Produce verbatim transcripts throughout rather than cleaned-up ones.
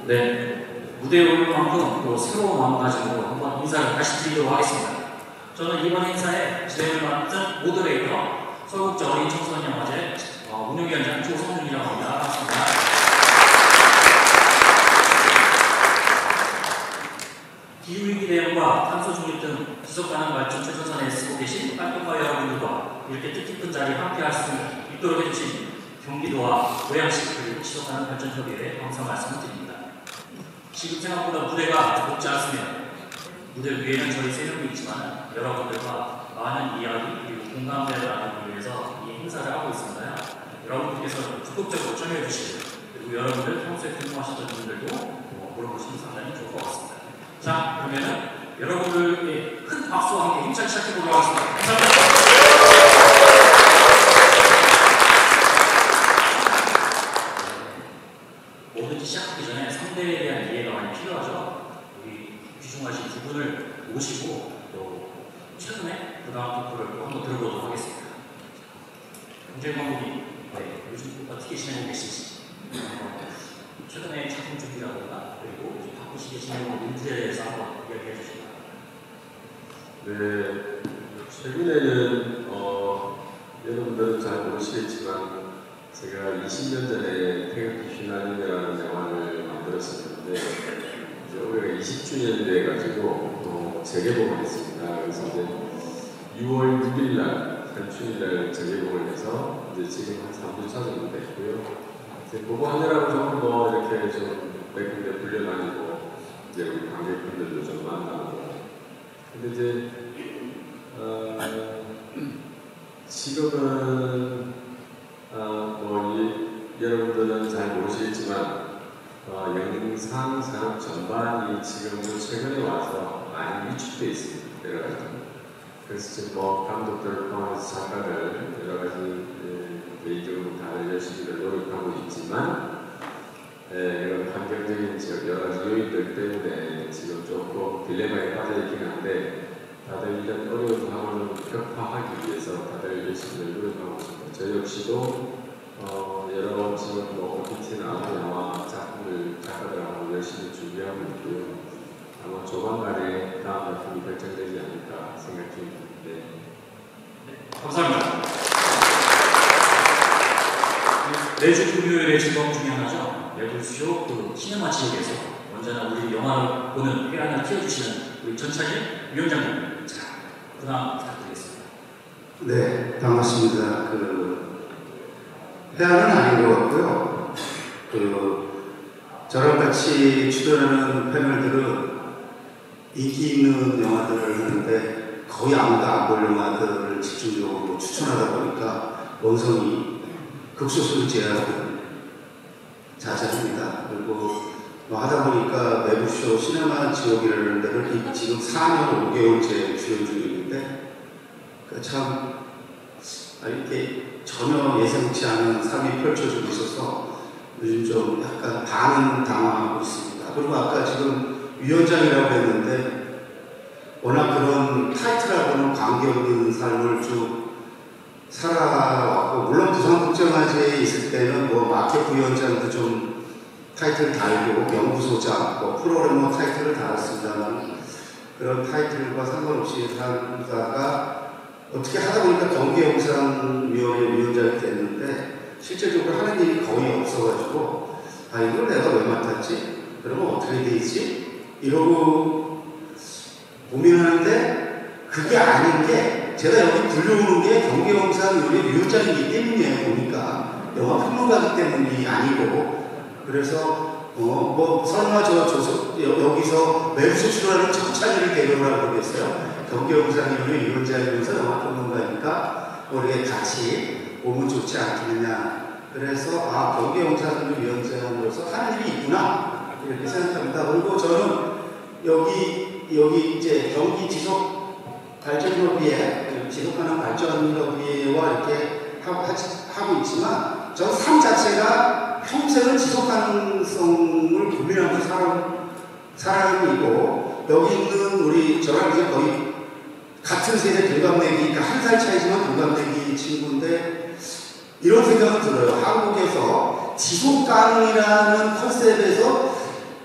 네, 무대에 오를 만큼 또 새로운 마음가짐으로 한번 인사를 다시 드리도록 하겠습니다. 저는 이번 행사에 진행을 맡은 모더레이터 서울국제 어린이 청소년 영화제 어, 운영위원장 조성준이라고 합니다. 반갑습니다. 기후위기 대응과 탄소 중립 등 지속가능 발전 최전선에 쓰고 계신 활동가 여러분들과 이렇게 뜻깊은 자리에 함께할 수 있도록 해주신 경기도와 고양시 그리고 지속가능 발전협의회에 감사 말씀을 드립니다. 지금 생각보다 무대가 높지 않습니다. 무대 위에는 저희 세 명도 있지만 여러분들과 많은 이야기 그리고 공감대를 나누기 위해서 이 행사를 하고 있습니다. 여러분들께서 적극적으로 참여해 주시고 그리고 여러분들 평소에 궁금하셨던 분들도 뭐 물어보시면 상당히 좋을 것 같습니다. 자, 그러면은 여러분들의 큰 박수와 함께 힘차게 시작해 보도록 하겠습니다. 감사합니다. 뭐든지 시작하기 전에 상대에 대한 이해가 많이 필요하죠. 우리 귀중하신 두 분을 모시고 또 최근에 그다음 토크를 또 한번 들어보도록 하겠습니다. 경제 감독님, 네, 요즘 어떻게 지내고 계신지, 어, 최근에 작품 준비라든가 그리고 바쁘시게 지내고 있는 문제에 대해서 한번 이야기해 주시죠. 네, 최근에는 어, 여러분들은 잘 모르시겠지만 제가 이십 년 전에 태극기 휘날리며라는 영화를 만들었었는데 이제 올해가 이십 주년이 돼가지고 또 재개봉을 했습니다. 그래서 이제 유월 육일 날 현충일날 재개봉을 해서 이제 지금 한 삼 주 차 정도 됐고요. 이제 그거 하느라고 좀 뭐 이렇게 좀 몇 군데 불려다니고 이제 우리 관객분들도 좀 만나고. 근데 이제 어, 지금은 어, 뭐 이, 여러분들은 잘 모르시겠지만 어, 영상 산업 전반이 지금 최근에 와서 많이 위축되어 있습니다. 여러 가지. 그래서 지금 뭐 감독들 포함해서 작가들 여러 가지 예, 개인적으로 다 열심히 노력하고 있지만 예, 이런 환경적인 여러 가지 요인들 때문에 지금 조금 딜레마에 빠져 있긴 한데 다들 이런 어려운 상황을 격파하기 위해서 다들 열심히 노력하고 있습니다. 저 역시도 어, 여러 지금 뭐 오티티나 아무 영화 작품을 작가들하고 열심히 준비하고 있고요. 아마 조만간에 다음 작품이 결정되지 않을까 생각 중입니다. 네. 네, 감사합니다. 매주 금요일의 즐거움 중에 하나죠. 매불쇼 그 시네마 지역에서 언제나 우리 영화를 보는 회한을 키워주시는 우리 전찬일 위원장님, 자, 그 다음 부탁드리겠습니다. 네, 반갑습니다. 그 회한은 아닌 것 같고요. 그 저랑 같이 출연하는 패널들은 인기 있는 영화들을 하는데 거의 아무도 안 볼 영화들을 집중적으로 추천하다 보니까 원성이 극소수를 제외하고 자자합니다. 그리고 뭐 하다 보니까 매부쇼 시네마 지옥이라는 데를 지금 사 년 오 개월째 출연 중에 있는데 그 참 이렇게 전혀 예상치 않은 삶이 펼쳐지고 있어서 요즘 좀 약간 반응당황하고 있습니다. 그리고 아까 지금 위원장이라고 했는데 워낙 그런 타이틀하고는 관계없는 삶을 쭉 살아왔고, 물론 부산국제영화제에 있을 때는 뭐 마켓 부위원장도 좀 타이틀 달고 연구소장, 뭐 프로그래머 타이틀을 달았습니다만 그런 타이틀과 상관없이 살다가 어떻게 하다 보니까 경기영상위원회 위원장이 됐는데 실질적으로 하는 일이 거의 없어가지고 아 이걸 내가 왜 맡았지? 그러면 어떻게 되지? 이러고 고민하는데 그게 아닌 게 제가 여기 불려오는 게 경기영상위원회 위원장이기 때문이에요. 보니까 영화 평론가기 때문이 아니고 그래서 어, 뭐 설마 저 조석 여기서 매부쇼 출연하는 정찬이를 데려오라고 그러겠어요. 경기영상위원회 위원장이면서 영화평론가니까 우리가 같이 오면 좋지 않겠느냐. 그래서 아 경기영상위원회 위원장으로서 하는 일이 있구나 이렇게 생각합니다. 그리고 저는 여기 여기 이제 경기 지속 발전협의회, 지속가능 발전협의회와 이렇게 하고, 하고 있지만 저는 삶 자체가 평생을 지속가능성을 고민하면서 살아온 사람이고 여기 있는 우리 저랑 이제 거의 같은 세대 동갑내기, 그러니까 한 살 차이지만 동갑내기 친구인데 이런 생각은 들어요. 한국에서 지속가능이라는 컨셉에서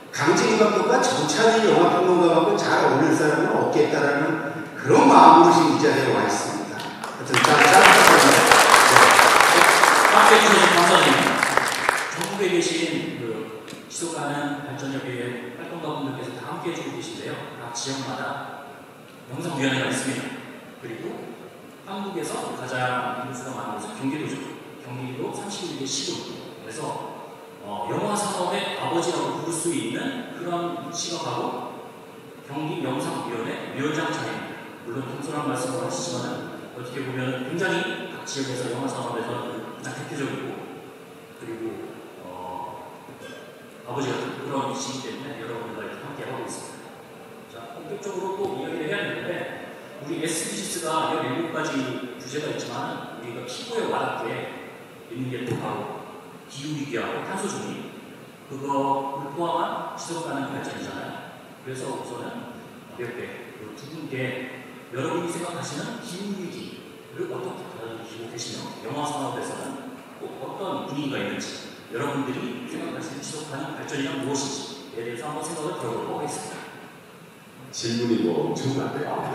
강진구 감독과 정찬희 영화평론가하고 잘 어울릴 사람은 없겠다라는 그런 마음으로 지금 이 자리에 와 있습니다. 하여튼 잘 부탁드립니다. 함께 해주셔서 감사드립니다. 전국에 계신 그 지속가능 발전협의회 활동가분들께서 다 함께 해주고 계신데요. 각 지역마다 영상위원회가 있습니다. 그리고 한국에서 가장 인수가 많은 곳은 경기도죠. 경기도 삼십일 개 시군. 그래서 어, 영화 산업의 아버지라고 부를 수 있는 그런 시각하고 경기 영상위원회 위원장 차례입니다. 물론 통솔한 말씀을 하시지만 어떻게 보면 굉장히 각 지역에서 영화 산업에서 가장 대표적이고 그리고 어, 아버지 같은 그런 이시기 때문에 여러분들과 이렇게 함께 하고 있습니다. 자, 본격적으로 또 이야기를 해야 되는데 우리 에스디지스가 열일곱 가지 주제가 있지만 우리가 피부에 와닿게 있는 게 또 바로 기후위기하고 탄소중립 그거를 포함한 지속가능 발전이잖아요. 그래서 우선은 이렇게 두 분께 여러분이 생각하시는 기후위기를 어떻게 받아들이고 계시며 영화 산업에서는 꼭 어떤 분위기가 있는지 여러분들이 생각하시는 지속가능 발전이란 무엇인지에 대해서 한번 생각을 들어보도록 하겠습니다. 질문이 뭐 엄청난데요.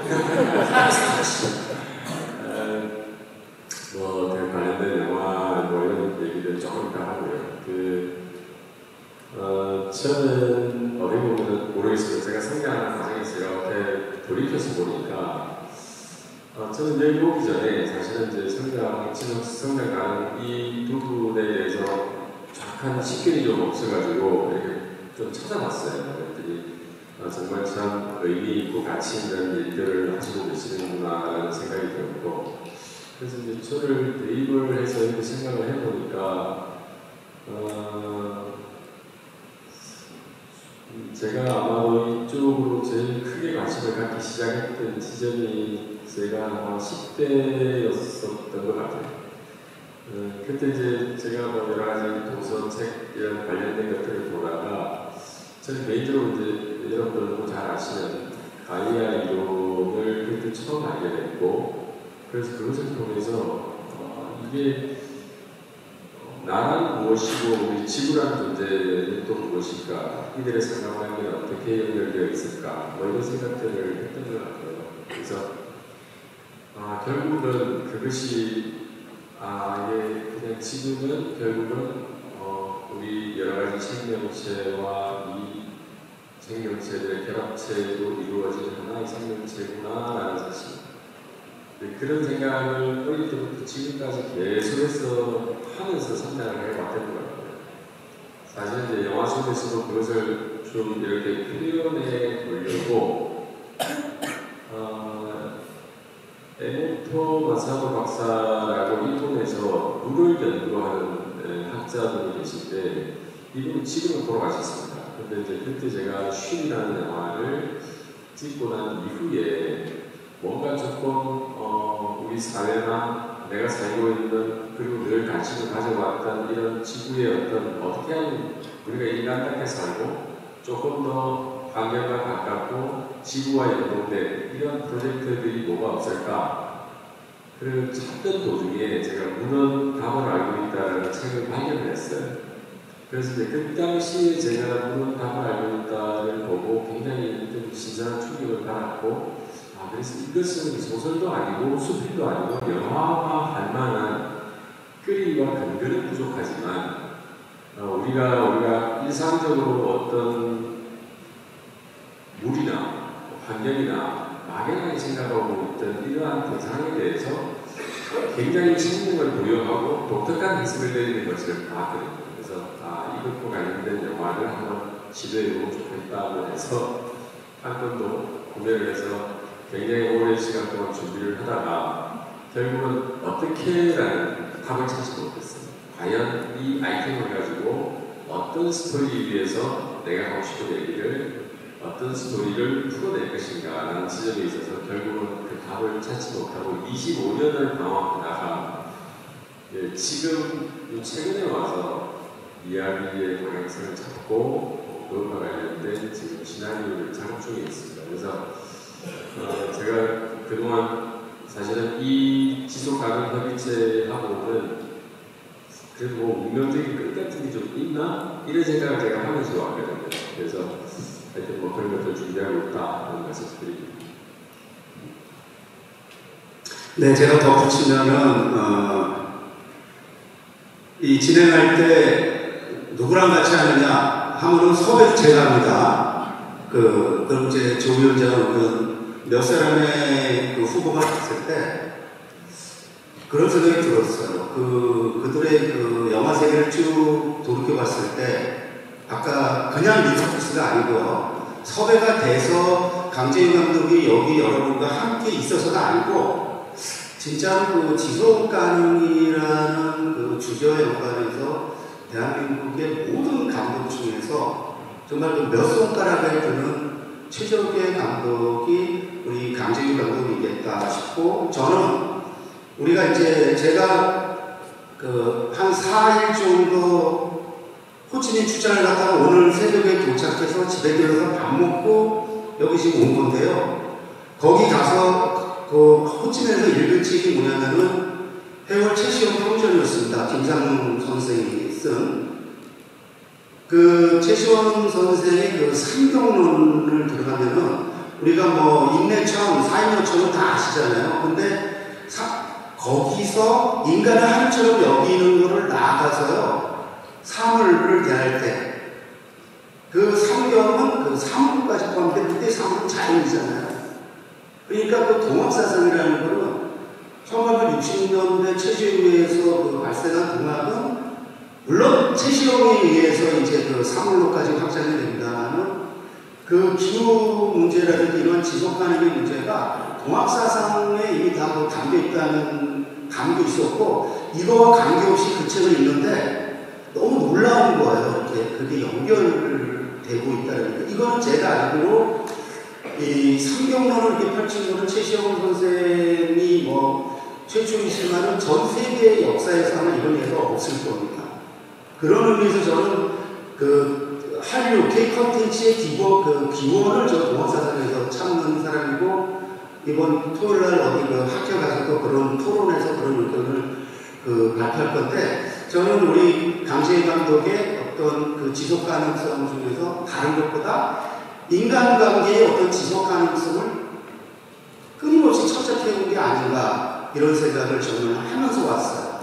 뭐 관련된 영화 뭐 이런 얘기들 조금 다 하고요. 그 어, 저는 어디 보면 모르겠어요. 제가 성장하는 과정에서 이렇게 돌이켜서 보니까 어, 저는 여기 오기 전에 사실은 이제 성장, 지속 성장 가능 이 부분에 대해서 정확한 식견이 좀 없어가지고 이렇게 좀 찾아봤어요. 그랬더니 어, 정말 참 의미 있고 가치 있는 일들을 하시고 계시는구나라는 생각이 들었고 그래서 이제 저를 대입을 해서 이렇게 생각을 해보니까 어, 제가 아마도 이쪽으로 제일 크게 관심을 갖기 시작했던 지점이 제가 아마 십 대였었던 것 같아요. 어, 그때 이제 제가 뭐 여러 가지 도서, 책 이런 관련된 것들을 보다가 저는 개인적으로 이제 여러분들도 잘 아시는 가이아 이론을 그때 처음 알게 됐고 그래서 그것을 통해서 어, 이게 어, 나란 무엇이고 우리 지구란 존재는 또 무엇일까 이들의 상관관계는 어떻게 연결되어 있을까 뭐 이런 생각들을 했던 것 같아요. 그래서 아, 결국은 그것이 아, 이게 그냥 지구는 결국은 어, 우리 여러 가지 생명체와 이 생명체들의 결합체로 이루어진 하나의 생명체구나라는 사실. 그런 생각을 어릴 때부터 지금까지 계속해서 하면서 성장을 해왔던 것 같아요. 사실 이제 영화 속에서도 그것을 좀 이렇게 표현해 보려고 어, 에모토 마사도 박사라고 일본에서 물을 연구하는 학자분이 계신데 이분은 지금은 돌아가셨습니다. 근데 이제 그때 제가 쉰이라는 영화를 찍고 난 이후에 뭔가 조금 어, 우리 사회나 내가 살고 있는 그리고 늘 관심을 가져왔던 이런 지구의 어떤 어떻게 하면 우리가 인간답게 살고 조금 더 환경과 가깝고 지구와 연동된 이런 프로젝트들이 뭐가 없을까 그를 찾던 도중에 제가 물은 답을 알고 있다는 책을 발견을 했어요. 그래서 이제 그 당시에 제가 물은 답을 알고 있다를 보고 굉장히 좀 신선한 충격을 받았고 아, 그래서 이것은 소설도 아니고 수필도 아니고 영화화할 만한 끓이와 근거는 부족하지만 어, 우리가 우리가 일상적으로 어떤 물이나 환경이나 막연하게 생각하고 있던 이러한 대상에 대해서 굉장히 생명을 부여하고 독특한 해석을 내리는 것을 봤거든요. 그래서 아, 이것과 관련된 영화를 한번 시도해보고 좋겠다고 해서 한 번도 구매를 해서 굉장히 오랜 시간 동안 준비를 하다가 결국은 어떻게라는 답을 찾지 못했어요. 과연 이 아이템을 가지고 어떤 스토리 위에서 내가 하고 싶은 얘기를 어떤 스토리를 풀어낼 것인가 라는 지점에 있어서 결국은 그 답을 찾지 못하고 이십오 년을 방황하다가 예, 지금 최근에 와서 이야기의 방향성을 잡고 그것과 관련된 지금 시나리오를 작업 중에 있습니다. 그래서 어, 제가 그동안 사실은 이 지속가능 협의체하고는 그래도 뭐 운명적인 끝 같은 게 좀 있나? 이런 생각을 제가 하면서 왔거든요. 그래서 하여튼 뭐 그런 것들 준비하고 있다 그런 말씀 드립니다. 네, 제가 덧붙이면은 어, 이 진행할 때 누구랑 같이 하느냐 하면은 섭외도 제가 합니다. 그 그럼 이제 조 위원장은 몇 사람의 그 후보가 있을 때 그런 생각이 들었어요. 그 그들의 그 영화 세계를 쭉 돌이켜 봤을 때 아까 그냥 리서치가 아니고요. 섭외가 돼서 강재윤 감독이 여기 여러분과 함께 있어서가 아니고 진짜로 그 지속 가능이라는 그 주제와 연관해서 대한민국의 모든 감독 중에서 정말 그 몇 손가락에 드는 최적의 감독이 우리 강재윤 감독이겠다 싶고 저는 우리가 이제 제가 그 한 사 일 정도 호치민 출장을 갔다가 오늘 새벽에 도착해서 집에 들어서 밥 먹고 여기 지금 온 건데요. 거기 가서 그 호치민에서 읽은 책이 뭐냐면은 해월 최시원 평전이었습니다. 김상문 선생이 쓴 그 최시원 선생의 그 삼경론을 들어가면은 우리가 뭐 인내천, 사인여천은 다 아시잖아요. 근데 사, 거기서 인간을 하늘처럼 여기는 것을 나아가서요, 사물을 대할 때, 그 삼경은 그 사물까지 포함되는데, 그때 사물은 자연이잖아요. 그러니까 그 동학사상이라는 거는 천구백육십 년대 최시영에서 그 발생한 동학은, 물론 최시영에 의해서 이제 그 사물로까지 확장이 됩니다만은, 그 기후 문제라든지 이런 지속 가능의 문제가 동학사상에 이미 다 담겨 있다는 감도 있었고, 이거와 관계없이 그 책을 읽는데 너무 놀라운 거예요. 이렇게 그게 연결되고 있다는 거. 이거는 제가 알기로 이 삼경론을 이렇게 펼친 거는 최시영 선생이 뭐 최초이지만은 전 세계 역사에서 아마 이런 예가 없을 겁니다. 그런 의미에서 저는 그 한류 K 컨텐츠의 기본 그 기원을 저 동학사상에서 찾는 사람이고, 이번 토요일 날 어디 그 학교 가서 또 그런 토론에서 그런 의견을 그 발표할 건데, 저는 우리 강재인 감독의 어떤 그 지속 가능성 중에서 다른 것보다 인간관계의 어떤 지속 가능성을 끊임없이 천착해온 게 아닌가 이런 생각을 저는 하면서 왔어요.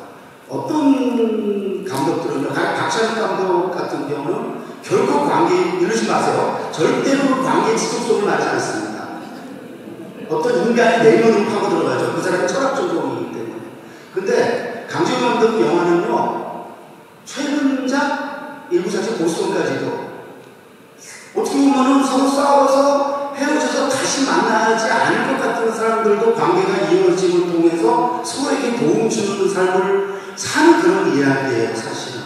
어떤 감독들은요, 박찬욱 감독 같은 경우는 결코 관계 이러지 마세요. 절대로 관계 지속성을 말하지 않습니다. 어떤 인간의 내면으로 파고 들어가죠. 그 사람이 철학 전공이기 때문에. 근데 강재윤 감독 영화는요, 최근작 일부 자체 보스턴까지도 어떻게 보면은 서로 싸워서 헤어져서 다시 만나지 않을 것 같은 사람들도 관계가 이어짐을 통해서 서로에게 도움 주는 삶을 사는 그런 이야기예요, 사실은.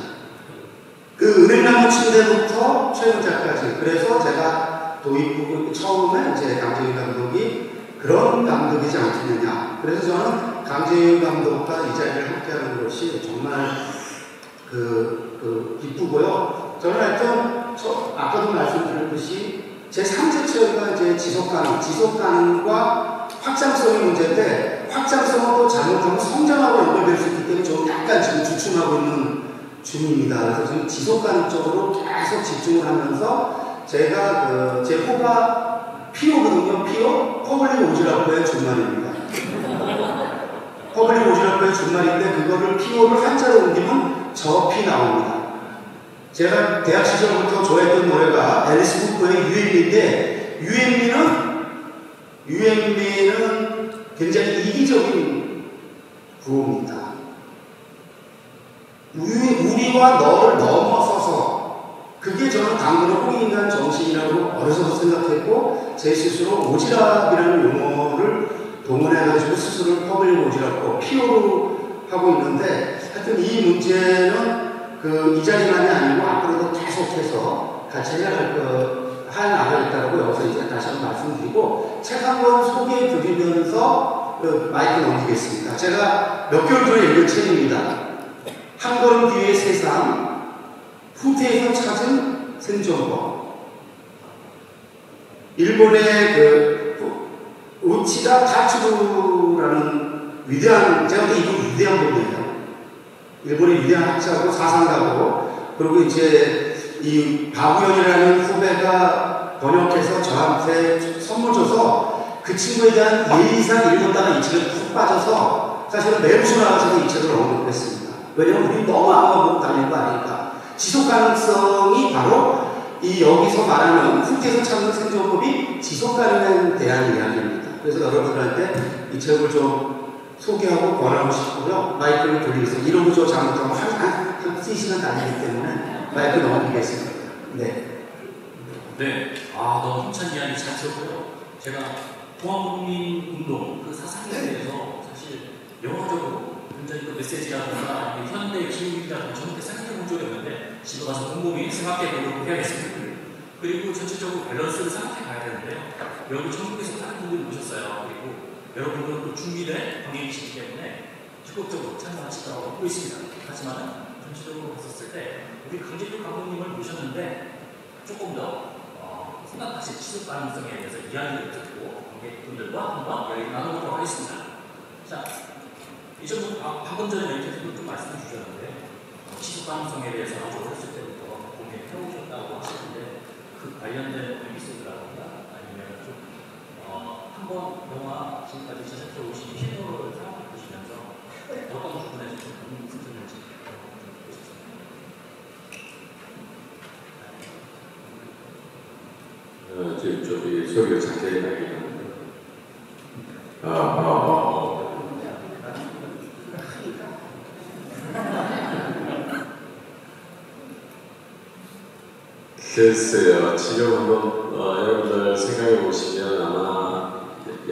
그 은행나무 침대부터 최근작까지. 그래서 제가 도입부 처음에 이제 강재윤 감독이 그런 감독이지 않겠느냐. 그래서 저는 강재윤 감독과 이 자리를 함께하는 것이 정말 그, 그 기쁘고요. 저는 하여튼 저 아까도 말씀드렸듯이 제 삼 제처가 이제 지속가능, 지속가능과 확장성의 문제인데, 확장성은 또 잘못하면 성장하고 연결될 수 있기 때문에 저는 약간 지금 주춤하고 있는 중입니다. 그래서 지금 지속가능 쪽으로 계속 집중을 하면서 제가 그 제 호가 피오거든요. 피오 퍼블릭 오지라프의 준말입니다. 퍼블릭 오지라프의 준말인데 그거를 피오를 한자로 옮기면 저 피 나옵니다. 제가 대학 시절부터 좋아했던 노래가 앨리스 쿠퍼의 유앤미인데, 유앤미는 유앤미는 굉장히 이기적인 구호입니다. 우리와 너를 넘어서서, 그게 저는 당근의 홍익인간 정신이라고 어려서 생각했고, 제 스스로 오지랖이라는 용어를 동원해가지고 스스로를 퍼블릭 오지랖고 피오로 하고 있는데, 하여튼 이 문제는 그 이 자리만이 아니고 앞으로도 계속해서 같이 해나갈 거, 해나가겠다고 여기서 이제 다시 한번 말씀드리고, 책 한 권 소개해 드리면서 그 마이크 넘기겠습니다. 제가 몇 개월 전에 읽은 책입니다. 한 걸음 뒤의 세상, 후퇴에서 찾은 생존법. 일본의 그 우치다 타츠루라는 위대한, 제가 볼 때 이거 위대한 분이에요. 일본의 위대한 학자고 사상가고, 그리고 이제 이 바구연이라는 후배가 번역해서 저한테 선물 줘서 그 친구에 대한 예의상 읽었다가 이 책에 푹 빠져서 사실은 매부쇼 나와서도 이 책을 언급했습니다. 왜냐면 우리 너무 아무가 보고 다니는 거 아니니까. 지속 가능성이 바로 이 여기서 말하는 흙에서 찾는 생존법이 지속 가능한 대한 이야기입니다. 그래서 여러분들한테 이 책을 좀 소개하고 권하고 싶고요. 마이크를 돌리겠습니다. 이런 거저 잘못하면 한, 한, 한 세 시간 다니기 때문에 마이크 넘기겠습니다. 네. 네. 아, 너무 힘찬 이야기 잘 들었고요. 제가 통합국민운동 그 사상에 대해서 사실 영어적으로 굉장히 그 메시지라든가 현대 기후위기라든가 저는 생각해 본 적이 없는데 집에 가서 곰곰이 생각해 보도록 해야겠습니다. 그리고 전체적으로 밸런스를 생각해 봐야 되는데요. 여기 전국에서 다른 분들이 오셨어요. 그리고 여러분들은 또 준비된 방역이시기 때문에 적극적으로 참여하실 거라고 보고 있습니다. 하지만 전체적으로 봤었을 때 우리 강재규 감독님을 모셨는데 조금 더 어, 생각하실 지속 가능성에 대해서 이야기를 듣고 관객분들과 한번 이야기 나눠보도록 하겠습니다. 자, 이전 방금 전에 멘트에서도 좀 말씀해 주셨는데 어, 지속 가능성에 대해서 아주 어렸을 때부터 고민해 오셨다고 하시는데 그 관련된 에피소드라든가 아니면 좀 어, 한번 영화 지금까지 제작해 오신 피노를 생각해 보시면서 어떤 부분에서 좀 고민이 드는지 좀 보시죠. 어, 지금 좀 소리가 작게 나긴 하는데. 아, 아, 아. 글쎄요, 지금 한번 어, 여러분들 생각해 보시면 아마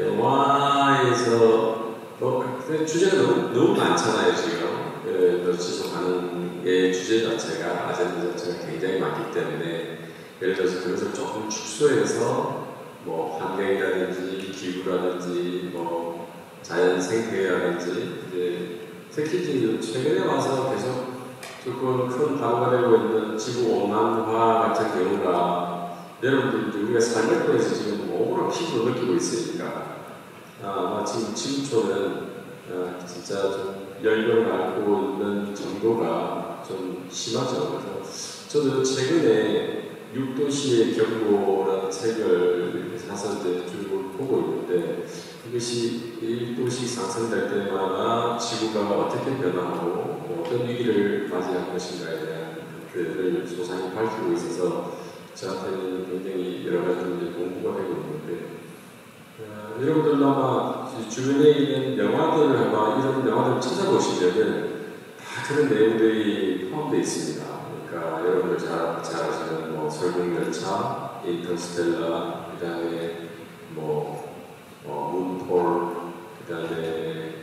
영화에서 뭐 주제가 너무, 너무 많잖아요 지금. 그, 지속하는 게 주제 자체가 아젠다 자체가 굉장히 많기 때문에 예를 들어서 그것을 조금 축소해서 뭐 환경이라든지 기후라든지 뭐 자연 생태라든지 이제 특히 이제 최근에 와서 계속 조금 큰 바로가 되고 있는 지구온난화 같은 경우가 여러분들 우리가 삶을 통해서 지금 몸으로 피부로 느끼고 있으니까 아마 지금 지구촌은 아, 진짜 좀 열병을 앓고 있는 정도가 좀 심하죠. 그래서 저도 최근에 육도시의 경고라는 책을 사서 이제 쭉 보고 있는데 이것이 일 도씩 상승될 때마다 지구가 어떻게 변화하고 어떤 위기를 맞이할 것인가에 대한 그를 소상히 밝히고 있어서 저한테는 굉장히 여러 가지 공부가 되고 있는데 어, 여러분들도 아마 주변에 있는 영화들을 아마 이런 영화들을 찾아보시면은 다 그런 내용들이 포함되어 있습니다. 그러니까 여러분들 잘, 잘 아시는 뭐 설국열차, 인터스텔라, 그 다음에 뭐 어, 문폴, 그 다음에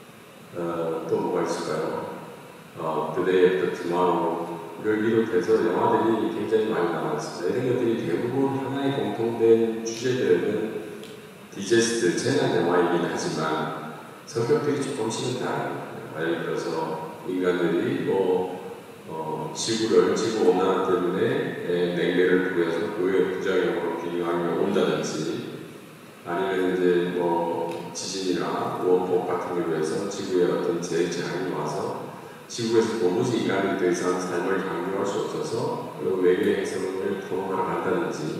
어, 또 뭐가 있을까요? 어, The Day After Tomorrow를 비롯해서 영화들이 굉장히 많이 나왔습니다. 이런 것들이 대부분 하나의 공통된 주제들은 디제스트, 재난 영화이긴 하지만 성격들이 조금씩은 다릅니다. 예를 들어서 인간들이 뭐 어, 지구를, 지구 온난화 때문에 냉매를 부여서 그의 부작용으로 기능하며 온다든지 아니면 이제 뭐 지진이나 원폭 같은 걸로 해서 지구에 어떤 재해장이 와서 지구에서 도무지 인간이 더 이상 삶을 강요할 수 없어서 외계 행성을 탐험하러 간다든지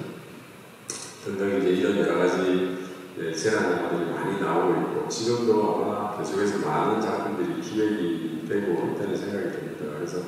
등등 이제 이런 여러 가지 재난 영화들이 많이 나오고 있고 지금도 아마 계속해서 많은 작품들이 기획이 되고 있다는 생각이 듭니다. 그래서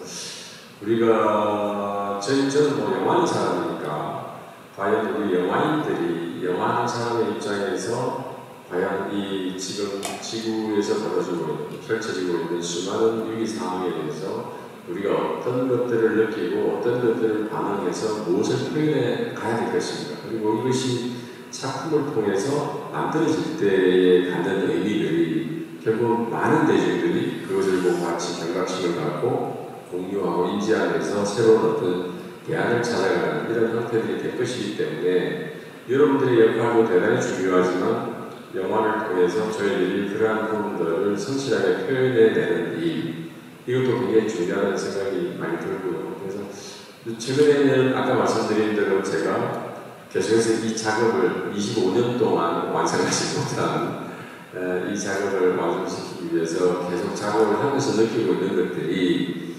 우리가 저희 저는 뭐 영화하는 사람이니까 과연 우리 영화인들이 영화하는 사람의 입장에서 과연 이 지금 지구에서 벌어지고 있는, 펼쳐지고 있는 수많은 위기 상황에 대해서 우리가 어떤 것들을 느끼고 어떤 것들을 반응해서 무엇을 표현해 가야 될 것인가, 그리고 이것이 작품을 통해서 만들어질 때에 갖는 의미들이 결국 많은 대중들이 그것을 보고 같이 경각심을 갖고 공유하고 인지하면서 새로운 어떤 대안을 찾아가는 이런 형태들이 될 것이기 때문에 여러분들의 역할도 대단히 중요하지만 영화를 통해서 저희들이 그러한 부분들을 성실하게 표현해내는 일, 이것도 굉장히 중요하다는 생각이 많이 들고요. 그래서 최근에는 아까 말씀드린 대로 제가 계속해서 이 작업을 이십오 년 동안 완성하지 못한 이 작업을 완성시키기 위해서 계속 작업을 하면서 느끼고 있는 것들이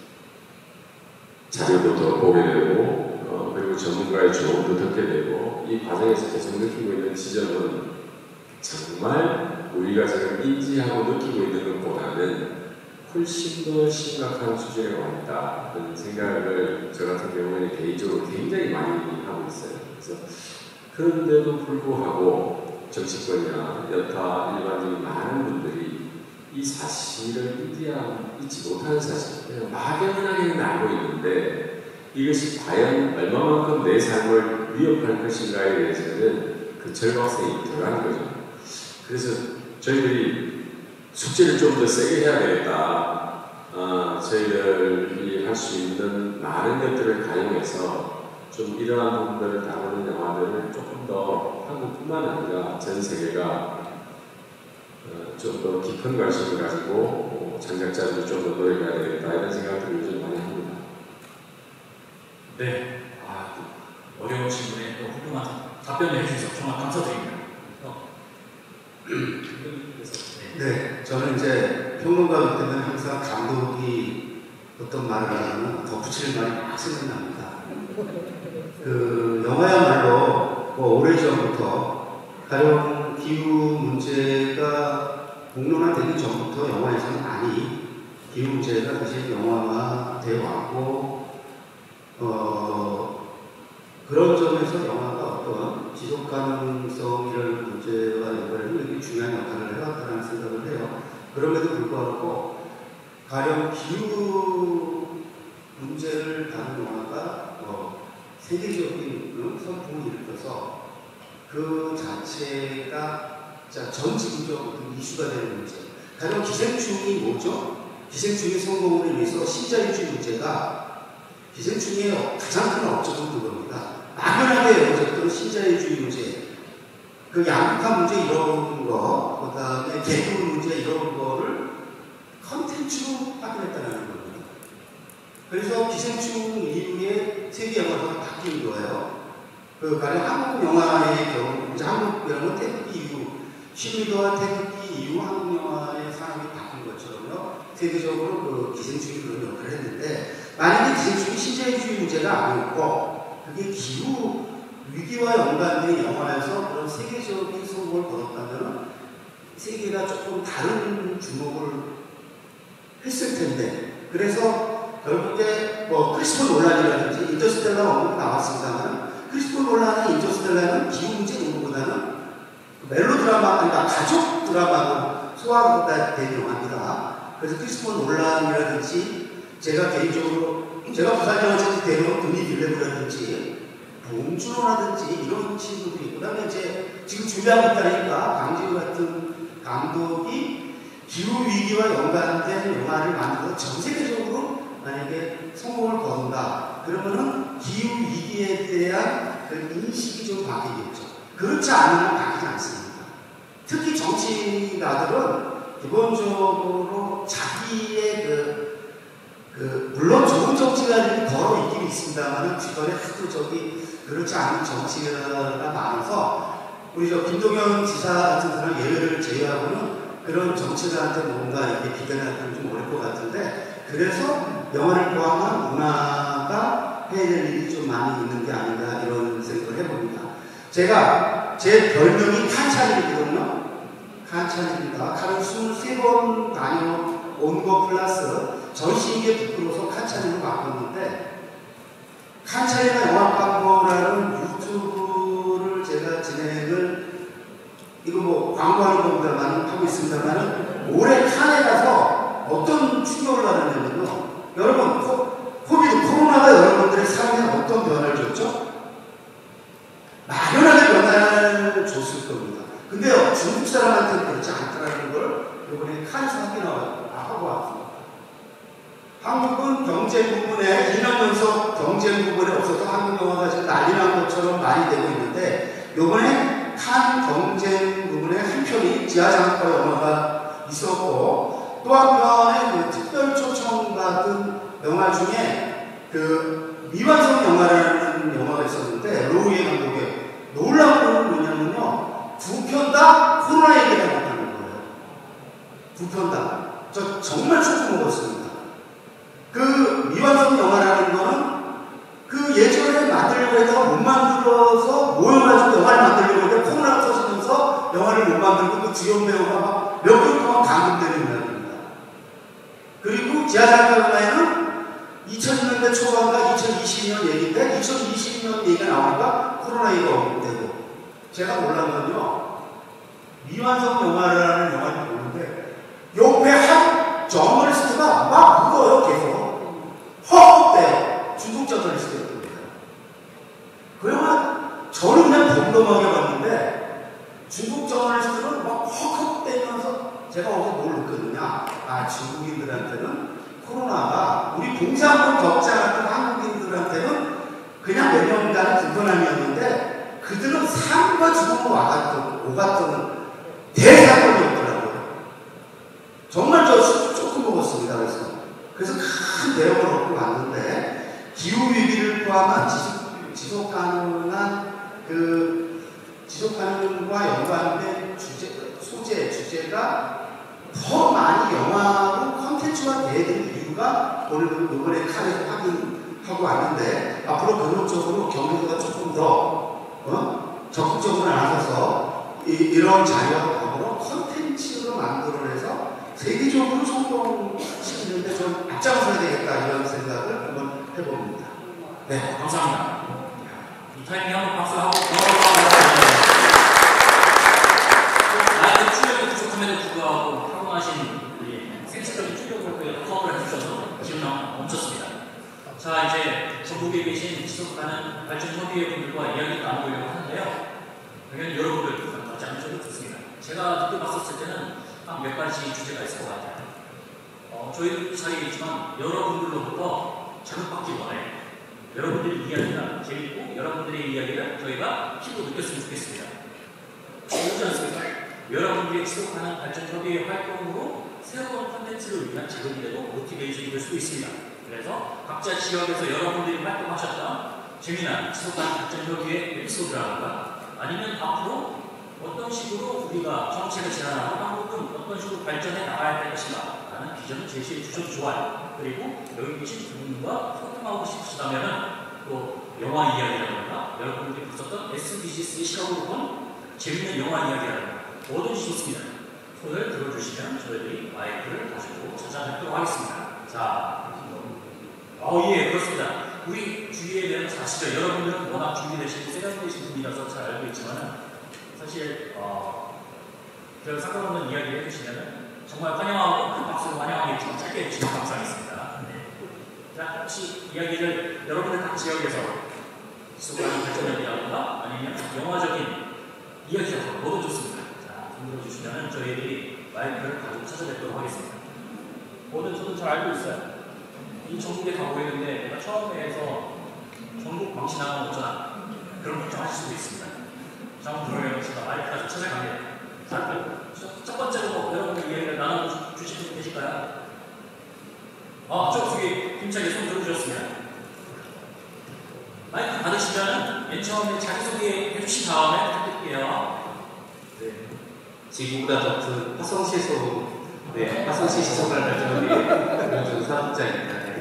자료도 더 보게 되고 어, 그리고 전문가의 조언도 듣게 되고 이 과정에서 계속 느끼고 있는 지점은 정말 우리가 지금 인지하고 느끼고 있는 것보다는 훨씬 더 심각한 수준에 와 있다 그런 생각을 저 같은 경우에는 개인적으로 굉장히 많이 하고 있어요. 그래서 그런데도 불구하고 정치권이나 여타 일반적인 많은 분들이 이 사실을 인지하고 있지 못하는 사실, 그냥 막연하게는 알고 있는데 이것이 과연 얼마만큼 내 삶을 위협할 것인가에 대해서는 그 절박성이 덜한 거죠. 그래서 저희들이 숙제를 좀 더 세게 해야 되겠다. 어, 저희들이 할 수 있는 많은 것들을 가용해서 좀 이러한 부분들을 다루는 영화들을 조금 더 한국뿐만 아니라 전 세계가 어, 좀 더 깊은 관심을 가지고 어, 창작자들이 좀 더 노력해야 되겠다 이런 생각들을 요즘 많이 합니다. 네, 아, 어려운 질문에 또 훌륭한 답변을 해주셔서 정말 감사드립니다. 어. 네, 저는 이제 평론가이기 때문에 항상 감독이 어떤 말을 하면 덧붙일 말이 막 생각납니다. 그 영화야말로 뭐 오래전부터 가령 기후 문제가 공론화되기 전부터 영화에서는 많이 기후 문제가 사실 영화화되어 왔고 어, 그런 점에서 영화가 어떤 지속 가능성이라는 문제와 연관해서 굉장히 중요한 역할을 해왔다는 생각을 해요. 그럼에도 불구하고 가령 기후 문제를 다룬 영화가 뭐 세계적인 선풍을 일으켜서 그 자체가 전 지구적 이슈가 되는 문제. 가령 기생충이 뭐죠? 기생충의 성공을 위해서 신자유주의 문제가 기생충의 가장 큰 업적은 그겁니다. 막연하게 여겨졌던 신자유주의 문제, 그 양극화 문제 이런 거, 그 다음에 개구 문제 이런 거를 컨텐츠로 확인했다는 겁니다. 그래서 기생충 이후에 세계 영화가 바뀐 거예요. 그 가령 한국 영화의 경우, 이제 한국 영화는 태극기 이후, 십미도와 태극기 이후 한국 영화의 산업이 바뀐 것처럼요. 세계적으로 그 기생충이 그런 역할을 했는데, 만약에 기생충이 신자유주의 문제가 아니었고, 그게 기후 위기와 연관된 영화에서 그런 세계적인 성공을 거뒀다면 세계가 조금 다른 주목을 했을 텐데, 그래서 결국에 뭐 크리스토퍼 놀란이라든지 인터스텔라 언급 나왔습니다만, 크리스토퍼 놀란의 인터스텔라는 기후 문제 연구보다는 멜로드라마, 그러니까 가족 드라마로 소화된 영화입니다. 그래서 크리스토퍼 놀란이라든지 제가 개인적으로 제가 부산영화제에서 데려온 드니 빌레브라든지 봉준호라든지 이런 친구들이 있고, 그 다음에 이제 지금 준비하고 있다니까 강지우 같은 감독이 기후위기와 연관된 영화를 만들어서 전 세계적으로 만약에 성공을 거둔다. 그러면은 기후위기에 대한 그 인식이 좀 바뀌겠죠. 그렇지 않으면 바뀌지 않습니다. 특히 정치가들은 기본적으로 자기의 그 그, 물론 좋은 정치가들이 더러 있긴 있습니다만, 주변에 하도 저기, 그렇지 않은 정치가 많아서, 우리 저 김동연 지사 같은 사람 예외를 제외하고는 그런 정치가한테 뭔가 이렇게 기대하기는 좀 어려울 것 같은데, 그래서 영화를 포함한 문화가 해야 될 일이 좀 많이 있는 게 아닌가, 이런 생각을 해봅니다. 제가, 제 별명이 칸찬이거든요. 칸찬입니다. 칸을 이십삼 번 다녀온 거 플러스, 전신기에 부끄러워서 칸찬으로 바꿨는데, 칸찬이나 영화광고라는 유튜브를 제가 진행을, 이거 뭐 광고하는 겁니다만 하고 있습니다만, 올해 칸에 가서 어떤 충격을 받았냐면요. 여러분, 코, 코비드, 코로나가 여러분들의 삶에 어떤 변화를 줬죠? 막연하게 변화를 줬을 겁니다. 근데요, 중국 사람한테는 그렇지 않다는 걸 이번에 칸에서 확인하고 왔습니다. 한국은 경쟁 부분에, 이 년 연속 경쟁 부분에 없어서 한국 영화가 지금 난리 난 것처럼 말이 되고 있는데, 요번에 칸 경쟁 부분에 한 편이 지하장학과 영화가 있었고, 또 한 편의 그 특별 초청받은 영화 중에 그 미완성 영화라는 영화가 있었는데, 로우예 감독의 놀라운 건 뭐냐면요, 두 편 다 코로나 얘기를 하고 있다는 거예요. 두 편 다. 저 정말 축구 먹었습니다. 그 미완성 영화라는 거는 그 예전에 만들려고 했다가 못 만들어서 모여가지고 영화를 만들려고 했는데 코로나가 터지면서 영화를 못 만들고 그 주연 배우가 막 몇 개월 동안 감금되는 날입니다. 그리고 지하상가에는 이천 년대 초반과 이천이십 년 얘기인데 이천이십 년 얘기가 나오니까 코로나가 없대고 제가 몰랐는 건요. 미완성 영화라는 영화를 보는데 옆에 한 저널리스트가 막 울어요. 계속 허겁대요. 중국 저널리스트였던 거예요. 그 영화 저는 그냥 덤덤하게 봤는데 중국 저널리스트는 막 헉헉대면서 제가 어디서 뭘 느꼈느냐. 아, 중국인들한테는 코로나가 우리 봉사물 겪지 않았던 한국인들한테는 그냥 몇 년간의 불편함이었는데 그들은 삶과 죽음을 와갔던, 오갔던 대사건이었더라고요. 정말 저 조금 먹었습니다. 그래서. 그래서 큰 대역을 얻고 왔는데 기후위기를 포함한 지속, 지속 가능한 그 지속 가능과 연관된 주제, 소재, 주제가 더 많이 영화로 콘텐츠화 돼야 되는 이유가 오늘 이번에 칸에서 확인하고 왔는데 앞으로 그런 쪽으로 경기도가 조금 더 어? 적극적으로 나서서 이, 이런 자유화법으로 콘텐츠로 만들어내서 세계적으로 성공시키는데 좀 앞장서야 되겠다 이런 생각을 한번 해봅니다. 네, 감사합니다. 이 타이밍 한번 박수하고 라이브 출력이 부족함에도 불구하고 타고나신 생체적인 출력을 커버를 해주셔서 기분 멈췄습니다. 자, 이제 전국에 계신 지속가능 발전협의회 분들과 이야기를 나누려고 하는데요. 당연히 여러분들 같지 않은 적이 좋습니다. 제가 그때 봤었을 때는 한 몇 가지 주제가 있을 것 같아요. 어, 저희도 이 자리에 있지만 여러분들로부터 자극받기 원해요. 여러분들의 이야기가 재밌고 여러분들의 이야기를 저희가 피부로 느꼈으면 좋겠습니다. 그렇지 않습니까? 여러분들의 지속가능 발전협의회 활동으로 새로운 콘텐츠를 위한 자극이 되고 모티베이션이 될 수도 있습니다. 그래서 각자 지역에서 여러분들이 활동하셨던 재미난 지속가능 발전협의회 에피소드라든가 아니면 앞으로 어떤 식으로 우리가 정책을 제안하고 한국은 어떤 식으로 발전해 나가야 될 것인가 라는 비전을 제시해 주셔도 좋아요. 그리고 여기 계신 두 분과 소통하고 싶으시다면 또 영화 이야기라든가 여러분들이 봤었던 에스디지스의 시각으로 본 재밌는 영화 이야기라든가 뭐든지 좋습니다. 손을 들어주시면 저희들이 마이크를 가지고 찾아뵙도록 하겠습니다. 자, 어, 예, 그렇습니다. 우리 주위에 대한 아시죠? 여러분들은 워낙 준비되시고 세련되신 분이라서 잘 알고 있지만 사실 어, 별 상관없는 이야기 해주시면 정말 환영하고 큰 박수로 환영하겠지만 짧게 해주시면 감사하겠습니다. 네. 자, 혹시 이야기를 여러분들 각 지역에서 지속가능 발전이라든가 아니면 영화적인 이야기라든가 뭐든 좋습니다. 자, 손 들어주시면 저희들이 마이크를 가지고 찾아뵙도록 하겠습니다. 뭐든 저도 잘 알고 있어요. 이 전국에 가고 있는데 내가 처음에 해서 전국 망치 나가면 어쩌나 그런 걱정하실 수도 있습니다. 자, 한번 그러면 제가 마이크까지 찾아갑니다. 자, 첫, 첫 번째로 뭐 여러분들 이야기를 나눠주실 분 계실까요? 아, 저쪽에 힘차게 손 들어주셨습니다. 마이크 받으시면 맨 처음에 자기소개 해주신 다음에 부탁드릴게요. 네. 지구보다 더 큰 화성시소, 네, 화성시 지속가능 발전협의회 김영준 사업자입니다. 네.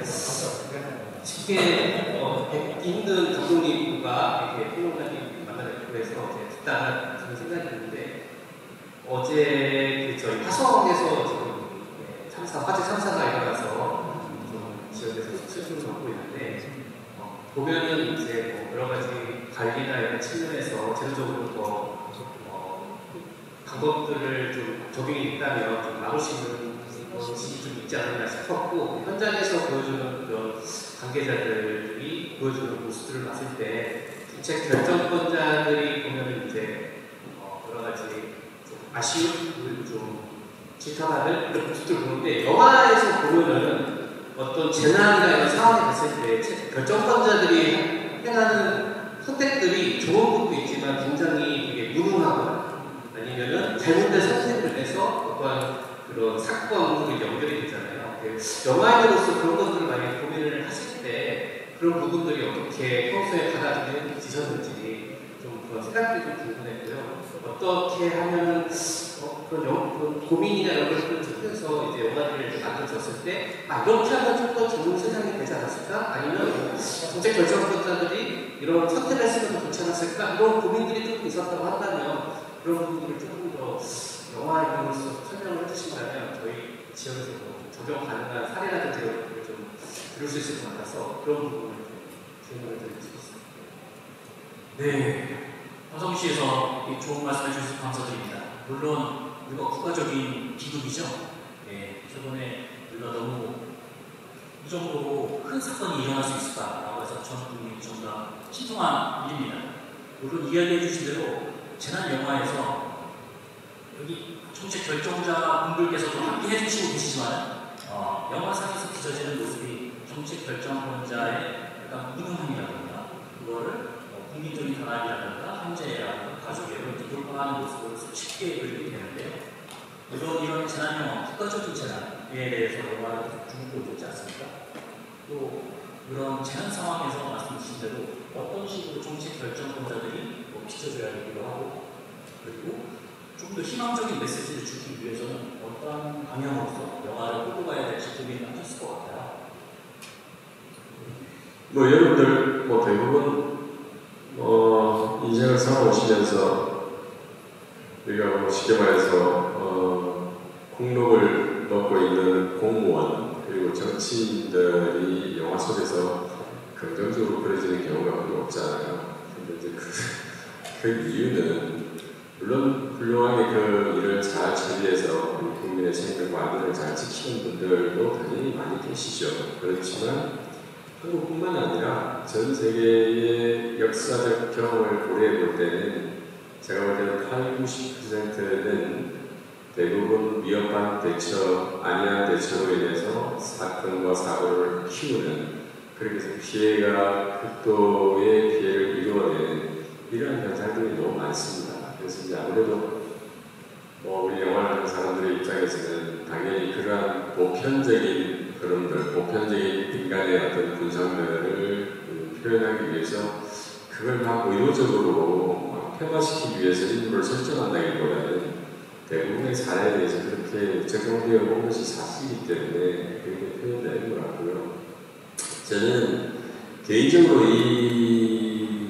쉽게 어, 뵙기 힘든 감독님과 이렇게 필요한님 만나뵙고 해서 듣다가 드는 생각이 드는데 어제 그 저희 화성에서 지금 네, 참사, 화재 참사가 일어나서 좀 지역에서 실수를 받고 있는데 어, 보면은 이제 뭐 여러 가지 관리나 이런 측면에서 제도적으로 더 어, 방법들을 좀 적용이 있다면 좀 막을 수 있는 것이 좀 있지 않았나 싶었고 현장에서 보여주는 그런 관계자들이 보여주는 모습들을 봤을 때 정책 결정권자들이 보면은 이제 어, 여러 가지 좀 아쉬움을 좀 질타받을 그런 모습들을 보는데 영화에서 보면은 어떤 재난이나 이런 상황이 됐을 때 결정권자들이 행하는 선택들이 좋은 것도 있지만 굉장히 되게 무능하거나 아니면은 잘못된 선택을 해서 어떠한 그런 사건으로 연결이 되잖아요. 영화인으로서 그런 것들을 많이 고민을 하실 때 그런 부분들이 어떻게 평소에 받아들이는 지셨는지 좀 그런 생각들이 좀 궁금했고요. 어떻게 하면 어, 그런, 영, 그런 고민이나 이런 것들을 통해서 이제 영화들을 만들어졌을 때, 아, 이렇게 하면 좀 더 좋은 세상이 되지 않았을까? 아니면 정책 결정권자들이 이런 선택을 했으면 더 좋지 않았을까? 이런 고민들이 조금 있었다고 한다면, 그런 부분들을 조금 더 영화인으로서 설명을 해주신다면, 저희 지역에서 뭐 적용 가능한 사례라든지 이런 것들을 좀 들을 수 있을 것 같아서, 그런 부분을 좀 질문을 드리고 싶습니다. 네, 화성시에서 이 좋은 말씀 해주셔서 감사드립니다. 물론 우리가 국가적인 비극이죠. 네, 최근에 우리가 너무 이 정도로 큰 사건이 일어날 수 있을까라고 해서 전 국민이 전부 다 신통한 일입니다. 물론 이야기해 주신 대로 재난 영화에서 여기 정책 결정자 분들께서도 함께 해주시고 계시지만 어, 영화상에서 빚어지는 모습이 정책 결정권자의 약간 무능함이라든가 그거를 어, 국민적인 단합이라든가 형제라든가 가족의 이렇게 돌파하는 모습을 쉽게 그리게 되는데요. 물론 이런 재난 영화, 국가적인 재난에 대해서 영화를 주목하고 있지 않습니까? 또 이런 재난 상황에서 말씀 주신 대로 어떤 식으로 정책 결정권자들이 뭐 비춰줘야 되기도 하고 그리고 좀 더 희망적인 메시지를 주기 위해서는 어떤 방향으로서 영화를 끌고 가야 될지 고민이 많으실 것 같아요. 뭐 여러분들 뭐 대부분 어, 인생을 살아오시면서 우리가 뭐 쉽게 말해서 어, 공록을 넣고 있는 공무원 그리고 정치인들이 영화 속에서 긍정적으로 그려지는 경우가 별로 없잖아요. 근데 이제 그, 그 이유는 물론 훌륭하게 그 일을 잘 처리해서 우리 국민의 생명과 안전을 잘 지키는 분들도 당연히 많이 계시죠. 그렇지만 한국뿐만 아니라 전 세계의 역사적 경험을 고려해 볼 때는 제가 볼 때는 팔십, 구십 퍼센트는 대부분 위협한 대처, 안일한 대처로 인해서 사건과 사고를 키우는 그렇게 해서 피해가 극도의 피해를 이루어내는 이러한 현상들이 너무 많습니다. 그래서 이제 아무래도 뭐 우리 영화를 하는 사람들의 입장에서는 당연히 그러한 보편적인 그런들, 보편적인 인간의 어떤 분상면을 표현하기 위해서 그걸 막 의도적으로 막 평화시키기 위해서 인물을 설정한다기보다는 대부분의 사례에 대해서 그렇게 적용되어 본 것이 사실이기 때문에 그렇게 표현되는 것 같고요. 저는 개인적으로 이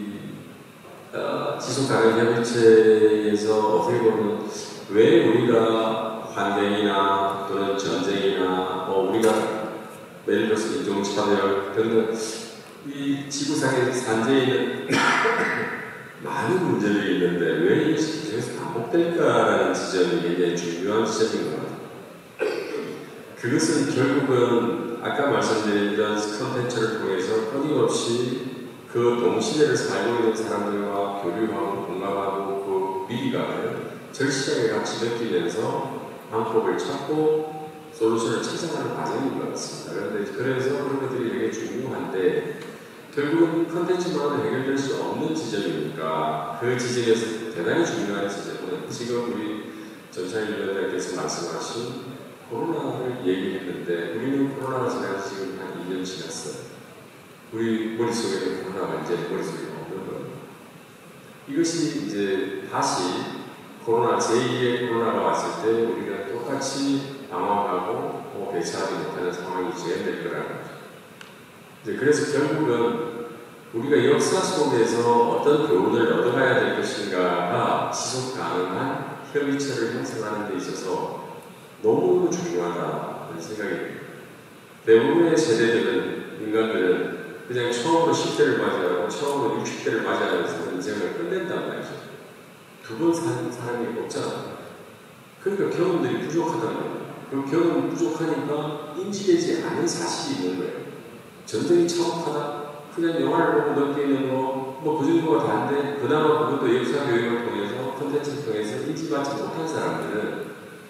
어, 지속가능 협의체에서 어떻게 보면 왜 우리가 환경이나 또는 전쟁이나 뭐 우리가 예를 들어서 인종차별 등등 이 지구상의 산재에 있는 많은 문제들이 있는데 왜 이것이 계속 반복될까라는 지점이 굉장히 중요한 지점인 것 같아요. 그것은 결국은 아까 말씀드린 이런 컨텐츠를 통해서 끊임없이 그 동시대를 살고 있는 사람들과 교류하고 공감하고 그 위기감을 절실하게 같이 느끼면서 방법을 찾고 솔루션을 찾아가는 과정인 것 같습니다. 그런데 그래서 그런 것들이 되게 중요한데 결국은 컨텐츠만으로 해결될 수 없는 지점이니까 그 지점에서 대단히 중요한 지점은 지금 우리 전찬일 위원장께서 말씀하신 코로나를 얘기했는데 우리는 코로나가 지나서 지금 한 이 년 지났어요. 우리 머릿속에는 코로나가 이제 머릿속에 없는 거예요. 이것이 이제 다시 코로나 제이의 코로나가 왔을 때 우리가 똑같이 방황하고 뭐 대처하지 못하는 상황이 재현될 거라는 거죠. 이제 그래서 결국은 우리가 역사 속에서 어떤 교훈을 얻어가야 될 것인가가 지속 가능한 협의체를 형성하는 데 있어서 너무 중요하다는 생각이 듭니다. 대부분의 세대들은, 인간들은 그냥 처음으로 십 대를 맞이하고 처음으로 육십 대를 맞이하면서 인생을 끝낸단 말이죠. 두 번 사는 사람이 없잖아요. 그러니까 경험들이 부족하단 말이에요. 그 경험이 부족하니까 인지되지 않은 사실이 있는 거예요. 전쟁이 참혹하다? 그냥 영화를 보고 느끼는 거, 뭐 그 정도가 다인데, 그나마 그것도 역사 교육을 통해서, 콘텐츠를 통해서 인지받지 못한 사람들은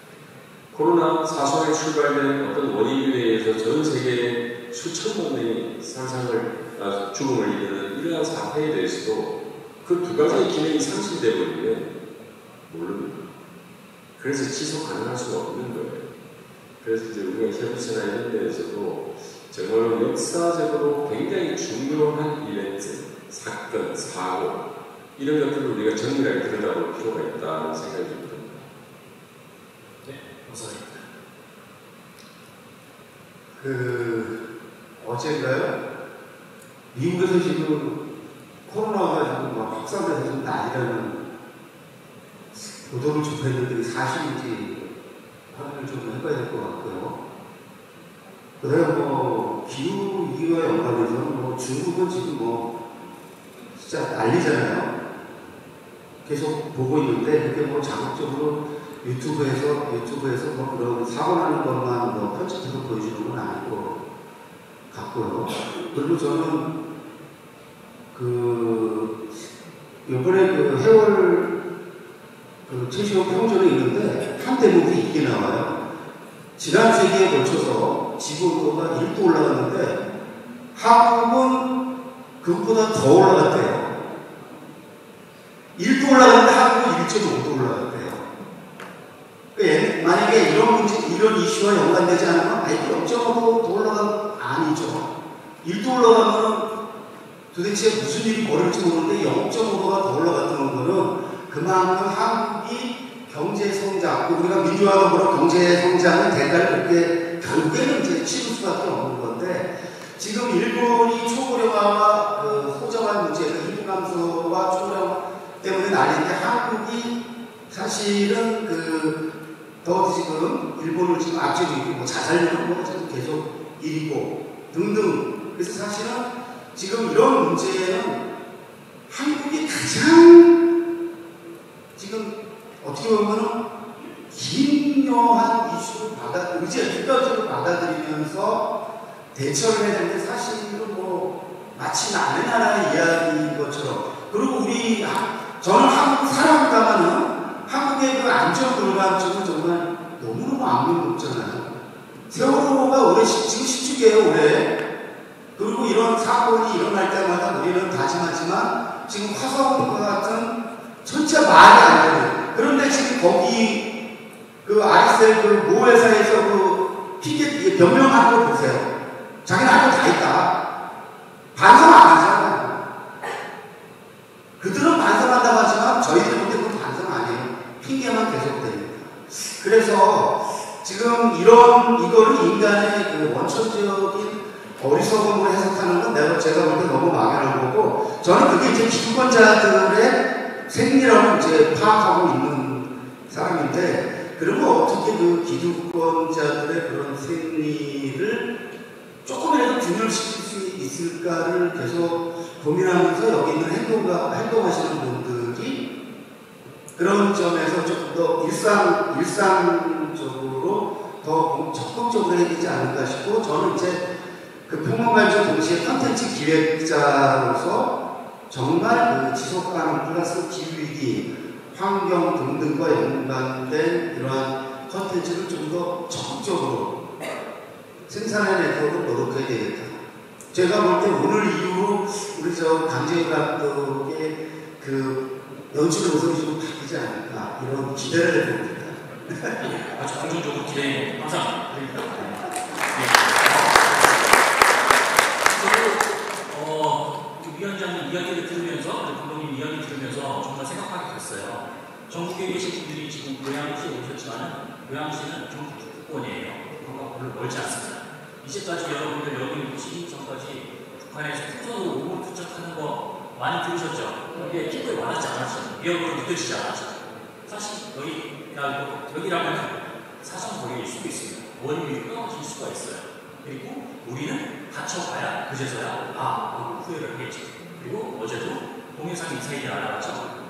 코로나 사소하게 출발된 어떤 원인에 의해서 전 세계에 수천만 명이 상상을, 아, 죽음을 이루는 이러한 사태에 대해서도 그 두 가지의 기능이 상실되어 버리면 모릅니다. 그래서 지속 가능할 수가 없는 거예요. 그래서 이제 우리가 협의체나 이런 데에서도 정말로 역사적으로 굉장히 중요한 이벤트, 사건, 사고 이런 것들을 우리가 정밀하게 들여다볼 필요가 있다는 생각이 듭니다. 네, 감사합니다. 그 어제인가요? 미국에서 지금 코로나가 지금 막 확산돼서 좀 난리라는 보도를 접했는데 이게 사실인지 확인을 좀 해봐야 될 것 같고요. 그다음에 뭐 기후 위기와 연관해서 뭐 중국은 지금 뭐 진짜 난리잖아요. 계속 보고 있는데 그게 뭐 자극적으로 유튜브에서 유튜브에서 뭐 그런 사고 나는 것만 뭐 편집해서 보여주는 건 아닐 것 같고요. 그리고 저는 그 이번에 그 해월 그 최시호 평전에 있는데 한 대목이 이게 나와요. 지난 세기에 걸쳐서 지구온도가 일 도 올라갔는데 한국은 그것보다 더 올라갔대요. 일 도 올라갔는데 한국은 일 점 오 도 올라갔대요. 그러니까 만약에 이런 문제, 이런 이슈와 연관되지 않으면 아니 영 점 오 도 더 올라가면 아니죠. 일 도 올라가면 도대체 무슨 일이 벌어질지 모르는데 영 점 오 도가 더 올라갔다는 거는 그만큼 한국이 경제 성장, 우리가 민주화가 뭐라 경제 성장의 대가를 그렇게 결국에는 이제 치를 수밖에 없는 건데 지금 일본이 초고령화와 그 소정화 문제, 그 인구 감소와 초고령화 때문에 난리인데 한국이 사실은 그 더 지금 일본을 지금 앞지고 있고 뭐 자살률은 뭐 지금 계속 일이고 등등. 그래서 사실은 지금 이런 문제는 한국이 가장 지금 어떻게 보면은 기묘한 이슈를 받아, 의지를 객관적으로 받아들이면서 대처를 해야 되는데 사실은 뭐 마치 남의 나라의 이야기인 것처럼. 그리고 우리 저는 한국 사람이다마는 한국의 그 안전 불감증은 정말 너무너무 악명 높잖아요. 세월호가 올해 지금 십 주기예요 올해. 그리고 이런 사건이 일어날 때마다 우리는 다짐하지만 지금 화성과 같은 전체 말이 안 되는. 그런데 지금 거기 그 아이셀 그 모 회사에서 그 피켓 변명하는 걸 보세요. 자기는 할 거 다 있다. 반성 안 하잖아요. 그들은 반성한다고 하지만 저희들 볼 때 그건 반성 아니에요. 핑계만 계속됩니다. 그래서 지금 이런 이거를 인간의 그 원천적인 어리석음을 해석하는 건 내가 제가 볼 때 너무 막연한 거고 저는 그게 이제 기득권자들의 생리라고 이제 파악하고 있는 사람인데 그러면 어떻게 그 기득권자들의 그런 생리를 조금이라도 균열시킬 수 있을까를 계속 고민하면서 여기 있는 행동가, 행동하시는 분들이 그런 점에서 조금 더 일상, 일상적으로 더 적극적으로 해야 되지 않을까 싶고 저는 이제 그 평론가이자 동시에 컨텐츠 기획자로서 정말 그 지속가능 플러스 기후위기, 환경 등등과 연관된 이러한 컨텐츠를 좀 더 적극적으로 생산해내도록 노력해야 되겠다. 제가 볼 때 오늘 이후로 우리 저 강재희 감독의 그 연출 모습이 좀 바뀌지 않을까 이런 기대를 해봅니다. 아주 긍정적으로 기대해 감사합니다. 어, 위원장님 이야기를 들으면서, 감독님 이야기를 들으면서 정말 생각하게 됐어요. 전국에 계신 분들이 지금 고양시에 오셨지만, 고양시는 전국 북부권이에요. 그런가 별로 멀지 않습니다. 이제까지 여러분들 여기 오시기 전까지 북한에서 풍선으로 오물 투척하는 거 많이 들으셨죠? 그게 피부에 와닿지 않았죠? 위협으로 느껴지지 않았죠? 사실 여기, 여기라면 사정거리일 수도 있습니다. 원인이 끊어질 수가 있어요. 그리고 우리는 다쳐봐야 그제서야 아, 후회를 하겠죠. 그리고 어제도 동영상 미사일이 날아갔죠.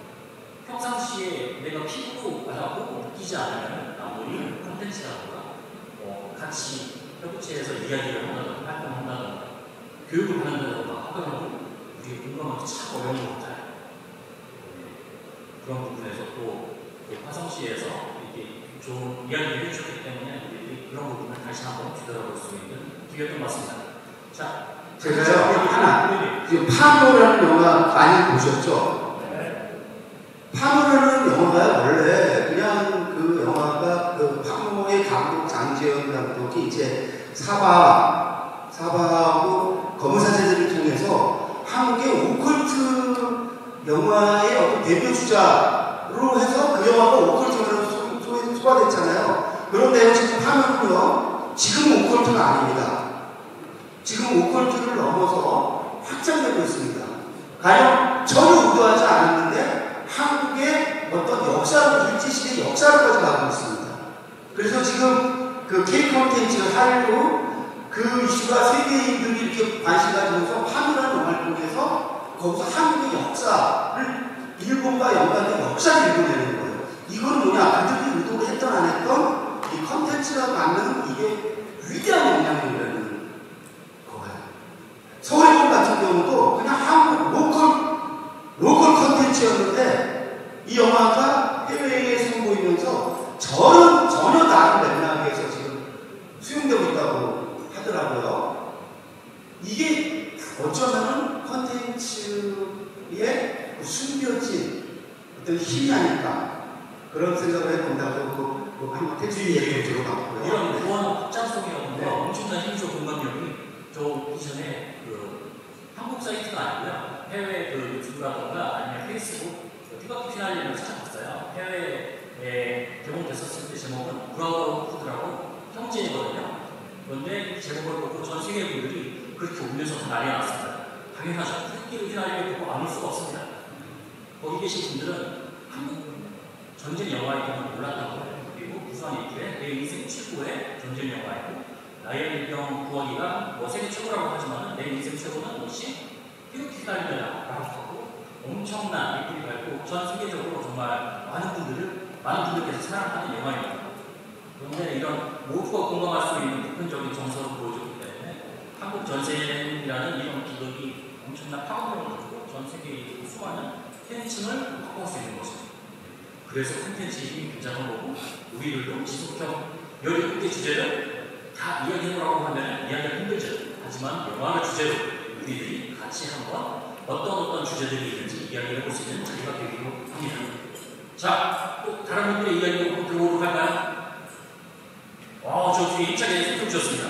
평상시에 내가 피부로 와닿고 느끼지 않으면 아무리 콘텐츠라든가 어, 같이 협의체에서 이야기를 한다든가 활동한다든가 교육을 한다든가 하더라도 우리의 공감하기 참 어려운 것 같아요. 네. 그런 부분에서 또그 화성시에서 이렇게 좋은 이야기를 해주셨기 때문에 우리 그런 부분을 다시 한번 뒤돌아볼 수 있는 기회였던 것 같습니다. 자, 제가요 하나 지금 파도라는 영화 많이 보셨죠? 파도라는 영화가 원래 그냥 그 영화가 그 파도의 감독 장지현 감독이 이제 사바 사바하고 검은 사제들을 통해서 한국의 오컬트 영화의 어떤 대표 주자로 해서 그 영화가 오컬트 영화로 소개됐잖아요. 오컬트가 아닙니다. 지금 오컬트를 넘어서 확장되고 있습니다. 가령 전혀 의도하지 않았는데 한국의 어떤 역사로, 일제시대 역사로까지 가고 있습니다. 그래서 지금 그 K 콘텐츠 한류 그 이슈가 세계인들이 이렇게 관심 가지면서 한류라는 영화를 통해서 거기서 한국의 역사를 일본과 연관된 역사를 읽어내는 거예요. 이건 뭐냐? 그들이 의도를 했던 안 했던 이 컨텐츠가 갖는 이게 위대한 영향력이라는 거예요. 서울의봄 같은 경우도 그냥 한국 로컬 로컬 컨텐츠였는데 이 영화가 해외에 선보이면서 저는 전혀 다른 맥락에서 지금 수용되고 있다고 하더라고요. 이게 어쩌면은 컨텐츠의 숨겨진 어떤 힘이 아닐까 그런 생각을 해본다고 그, 그 한번 태주의 얘기를 들어봤고요. 이런 무한 확장성이라는 거 엄청난 힘조 공감력이 저 이전에 그 한국 사이트가 아니고요. 해외 그 유튜브라던가 아니면 페이스북 티바티 피날리를 찾아봤어요. 해외에 개봉됐었을 때 제목은 브라더후드라고 형제이거든요. 그런데 이 제목을 보고 전 세계 분들이 그렇게 울면서 다 난리가 났습니다. 당연하죠. 우리끼리 휘날리를 보고 안 울 수가 없습니다. 거기 계신 분들은 한국 전쟁 영화이라는 몰랐다고 해요. 그리고 부산 이후에 내 인생 최고의 전쟁 영화이고 나의 일병 구하기가 뭐 세계 최고라고 하지만 내 인생 최고는 역시 이렇게 휘날리라고 하고 엄청난 인기를 받고 전 세계적으로 정말 많은 분들을 많은 분들께서 사랑하는 영화입니다. 그런데 이런 모두가 공감할 수 있는 보편적인 정서를 보여줬기 때문에 한국 전쟁이라는 이런 기록이 엄청난 파급력을 갖고 전 세계의 수많은 팬층을 확보할 수 있는 것입니다. 그래서 콘텐츠의 힘이 굉장한 거고 우리들도 지속형 열일곱 개 주제를 다 이야기해보라고 하면 이야기가 힘들죠. 하지만 영화를 주제로 우리들이 같이 한번 어떤 어떤 주제들이 있는지 이야기를 해볼 수 있는 자리가 되기로 합니다. 자, 또 다른 분들의 이야기를 한번 들어보도록 할까요? 어, 저 뒤에 힘차게 손톱 주셨습니다.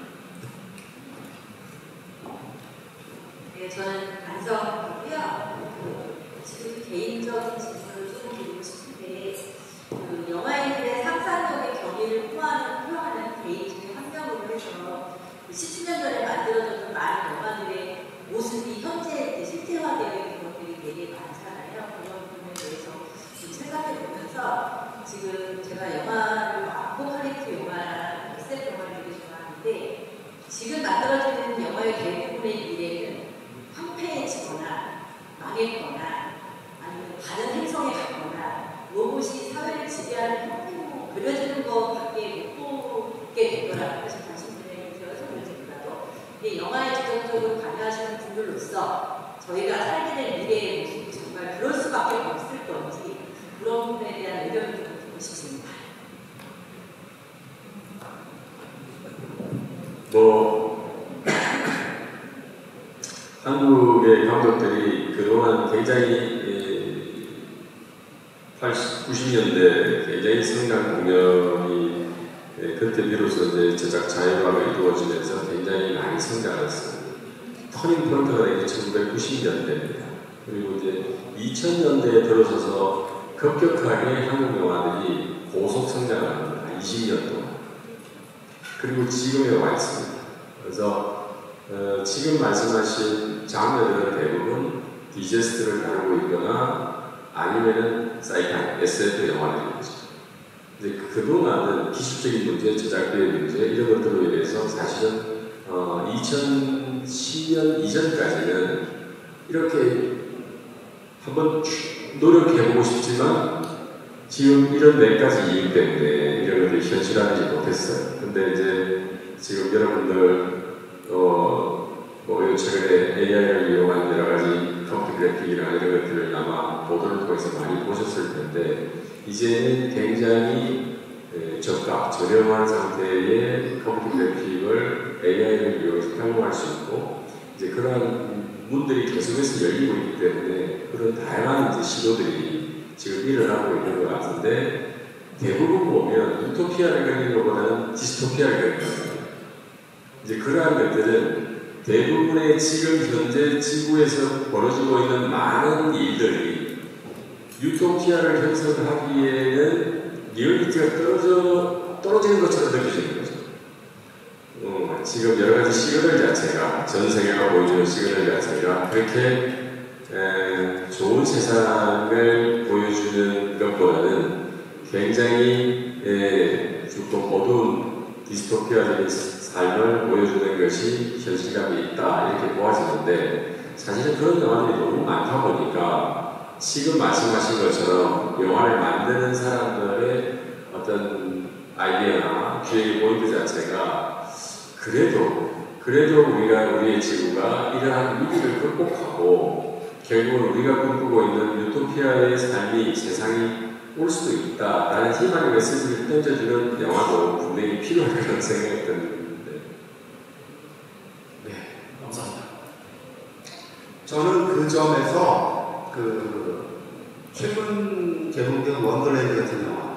네, 저는 안성이고요. 지금 개인적인 질문을 조금 드리고 싶은데 그 영화인들의 상상력의 경위를 포함하는, 포함하는 개인 중에 한 명으로 해서 그 십칠 년 전에 만들어졌던 많은 영화들의 모습이 현재 실제화되어 있는 것들이 되게 많잖아요. 그런 부분에 대해서 좀 생각해 보면서 지금 제가 영화를 아포칼립스 영화나 에스에프 영화를 되게 좋아하는데 지금 만들어지는 영화의 대부분의 미래는 황폐해지거나 망했거나 아니면 다른 행성에 갔거나 로봇이 사회를 지배하는 형태로 그려지는 것밖에 못 보게 되더라고요. 그래서 말씀드리는 제가 설명드리더라도 근데 영화에 직접적으로 관여하시는 분들로서 저희가 살게 될 미래의 모습이 정말 그럴 수밖에 없을 건지 그런 부분에 대한 의견을 좀 듣고 싶습니다. 뭐 한국의 감독들이 그동안 굉장히 팔십, 구십 년대 굉장히 성장 공연이 그때 비로소 이제 제작 자율화가 이루어지면서 굉장히 많이 성장했어요. 터닝 포인트가 된 게 천구백구십 년대입니다. 그리고 이제 이천 년대에 들어서서 급격하게 한국 영화들이 고속 성장을 합니다. 이십 년 동안. 그리고 지금에 와 있습니다. 그래서 어, 지금 말씀하신 장르들은 대부분 디제스트를 다루고 있거나 아니면은 사이판, 에스에프 영화들인 거죠. 근데 그동안은 기술적인 문제, 제작비의 문제 이런 것들로 인해서 사실은 어, 이천십 년 이전까지는 이렇게 한번 노력해보고 싶지만 지금 이런 네 가지 이유 때문에 이런 것들이 현실화되지 못했어요. 근데 이제 지금 여러분들 어, 뭐 최근에 에이아이를 이용한 여러 가지 컴퓨터 그래픽이나 이런 것들을 아마 보도를 통해서 많이 보셨을 텐데 이제는 굉장히 저가, 저렴한 상태의 컴퓨터 그래픽을 에이아이를 이용해서 활용할 수 있고 이제 그러한 문들이 계속해서 열리고 있기 때문에 그런 다양한 이제 시도들이 지금 일어나고 있는 것 같은데 대부분 보면 유토피아를 그리는 것보다는 디스토피아를 그리는 거예요. 이제 그러한 것들은 대부분의 지금 현재 지구에서 벌어지고 있는 많은 일들이 유토피아를 형성하기에는 리얼리티가 떨어져, 떨어지는 것처럼 느껴지는 거죠. 지금 여러 가지 시그널 자체가 전 세계가 보여주는 시그널 자체가 그렇게 에, 좋은 세상을 보여주는 것보다는 굉장히 에, 조금 어두운 디스토피아적인 삶을 보여주는 것이 현실감이 있다 이렇게 보아지는데 사실은 그런 영화들이 너무 많다 보니까 지금 말씀하신 것처럼 영화를 만드는 사람들의 어떤 아이디어나 기획의 포인트 자체가 그래도 그래도 우리가 우리의 지구가 이러한 위기를 극복하고 결국은 우리가 꿈꾸고 있는 유토피아의 삶이 세상이 올 수도 있다라는 희망의 메시지를 던져주는 영화도 분명히 필요할 그런 생각이 드는데. 네, 감사합니다. 저는 그 점에서 그 최근 개봉된 원더랜드 같은 영화,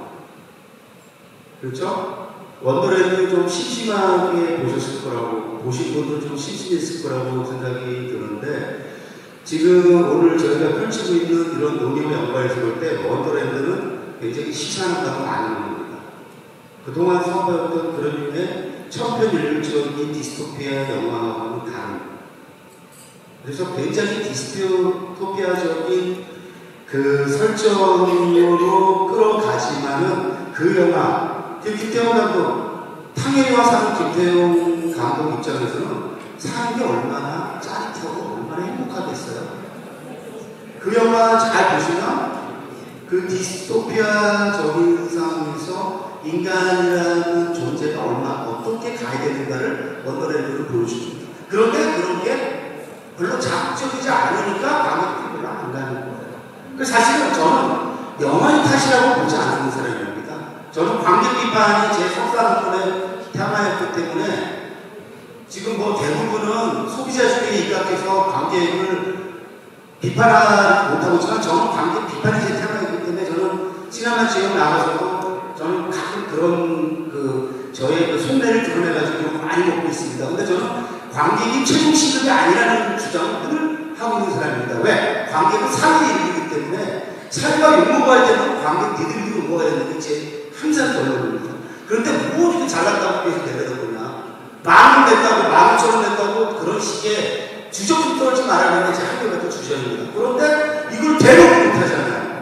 그렇죠? 원더랜드 좀 심심하게 보셨을 거라고, 보신 분도 좀 심심했을 거라고 생각이 드는데, 지금 오늘 저희가 펼치고 있는 이런 논의와 연관해서 볼 때 원더랜드는 굉장히 시사하는 바가 많은 겁니다. 그동안 선보였던 그런 류의 천편일률적인 디스토피아 영화와는 다른, 그래서 굉장히 디스토피아적인 그 설정으로 끌어가지만은 그 영화, 김태용 감독, 탕웨이와 사는 김태용 감독 입장에서는 사는 게 얼마나 짜릿하고 얼마나 행복하겠어요. 그 영화 잘 보시면 그 디스토피아적인 상황에서 인간이라는 존재가 얼마나 어떻게 가야 되는가를 원더랜드로 보여줍니다. 그런데 그런 게 별로 자극적이지 않으니까 관객들이 별로 안 가는 거예요. 그 사실은 저는 영화의 탓이라고 보지 않는 사람입니다. 저는 관객 비판이 제 석사학번의 테마였기 때문에 지금 뭐 대부분은 소비자 주의에 입각해서 관객을 비판하지 못하고 있지만 저는 관객 비판이 제 테마이기 때문에 저는 시네마 지역 나가서도 저는 가끔 그런 그 저의 그 속내를 드러내가지고 많이 먹고 있습니다. 근데 저는 관객이 최종 시급이 아니라는 주장을 늘 하고 있는 사람입니다. 왜? 관객은 사회의 일이기 때문에 사회가 욕먹어야 되는 관객 니들도 욕먹어야 되는 게 제 항상 결론입니다. 그런데 뭐 이렇게 잘났다고 계속 내려다 보냐. 만원 냈다고, 만오천 원 냈다고 그런 식의 주적 좀 떨지 말아야 되는 제 한계가 또 주장입니다. 그런데 이걸 대놓고 못하잖아요.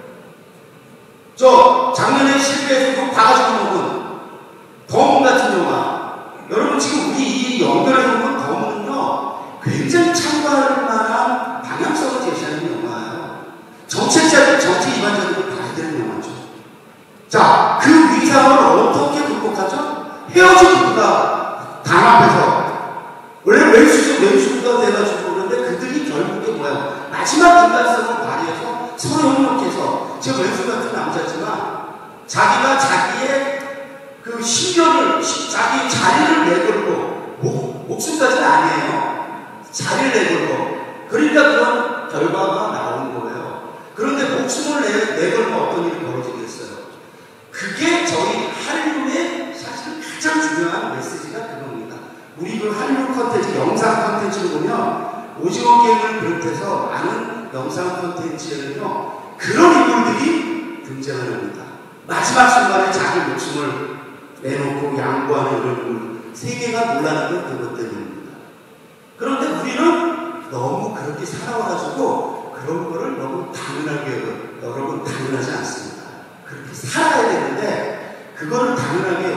저 작년에 실패해서 그 바가지고 먹은 검은 같은 영화. 여러분 지금 우리 이 연결해 놓은 검은은요 굉장히 참고할 만한 방향성을 제시하는 영화예요. 정책자들, 정치 위반자들이 봐야 되는 영화죠. 자, 그 위상을 어떻게 극복하죠? 헤어진 부부가 당 앞에서 원래 왼수죠, 왼수가 돼가지고 그런데 그들이 결국에 뭐예요? 마지막 인간성을 발휘해서 서로 협력해서 제 왼수 같은 남자지만 자기가 자기의 그 신변을, 자기 자리를 내걸고 목, 목숨까지는 아니에요. 자리를 내걸고 그러니까 그런 결과가 나오는 거예요. 그런데 목숨을 내, 내걸고 어떤 일이 벌어지겠어요? 그게 저희 한류의 사실 가장 중요한 메시지가 그겁니다. 우리 그 한류 컨텐츠, 영상 컨텐츠를 보면 오징어 게임을 비롯해서 많은 영상 컨텐츠에는요 그런 인물들이 등장을 합니다. 마지막 순간에 자기 목숨을 내놓고 양보하는 이런 인물, 세계가 놀라는 건 그것 때문입니다. 그런데 우리는 너무 그렇게 살아와가지고 그런 거를 너무 당연하게 여러분 당연하지 않습니다. 그렇게 살아야 되는데 그거를 당연하게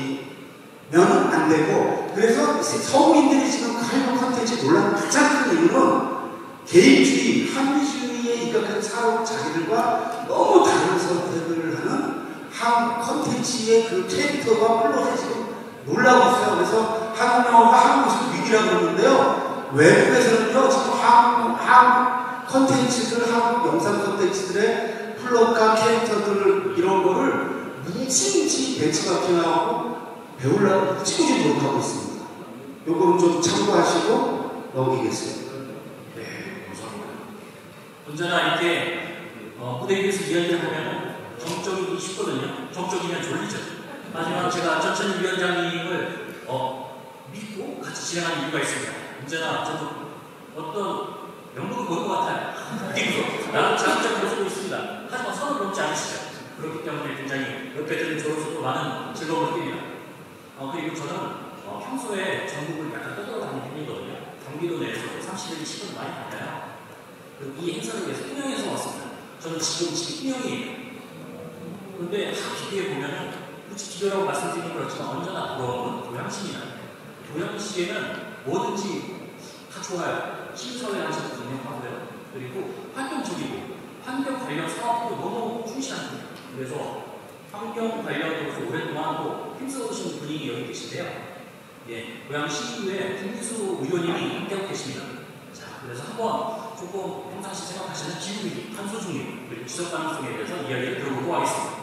여기면 안 되고, 그래서 서구인들이 지금 한류 컨텐츠에 놀라는 가장 큰 이유는 개인주의, 합리주의에 입각한 사람 자기들과 너무 다른 선택을 하는 한 컨텐츠의 그 캐릭터가 플롯에 지금 놀라고 있어요. 그래서 한국 영화가 한국에서 위기라고 그러는데요. 외국에서는요, 지금 한국, 한국 컨텐츠들, 한국 영상 컨텐츠들의 플롯과 캐릭터들 이런 거를 무지무지 벤치마킹하고 배우려고 무지무지 노력하고 있습니다. 요거는 좀 참고하시고 넘기겠습니다. 네, 감사합니다. 언제나 이렇게 어, 무대 위에서 이야기를 하면 정적이기 쉽거든요. 정적이면 졸리죠. 하지만 제가 전천희 위원장님을 어, 믿고 같이 진행하는 이유가 있습니다. 언제나 저도 어떤 연극을 볼 것 같아요. 그리고 나는 자극적으로 쓰고 있습니다. 하지만 선을 넘지 않으시죠. 그렇기 때문에 굉장히 옆에 들은 저로서도 많은 즐거움을 느낍니다. 어, 그리고 저는 어, 평소에 전국을 약간 떠돌아다니는 편이거든요. 경기도 내에서 삼십 일, 이십 분 많이 다녀요. 이 행사를 위해서 통영에서 왔습니다. 저는 지금 지금 통영이에요. 그런데 비교해 보면은 굳이 비교라고 말씀드리긴 그렇지만 언제나 부러운 건 고양시입니다. 고양시에는 뭐든지 다 좋아요. 시민사회 단체도 운영하고요. 그리고 활동적이고 환경 관련 사업도 너무 충실합니다. 그래서 환경 관련으로서 오랫동안 또 힘써오신 분이 여기 계신데요. 예, 고양시의회 김기수 의원님이 함께하고 계십니다. 자, 그래서 한번 조금 평상시 생각하시는 기후위기, 탄소 중립, 그리고 지속 가능성에 대해서 이야기를 들어보고 하겠습니다.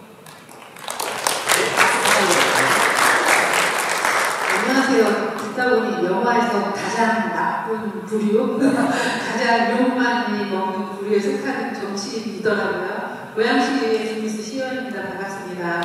안녕하세요. 듣다 보니 영화에서 가장 나쁜 부류, 가장 욕만이 먹는 부류에 속하는 정치인이더라고요. 고양시의회 김기수 시의원입니다. 반갑습니다.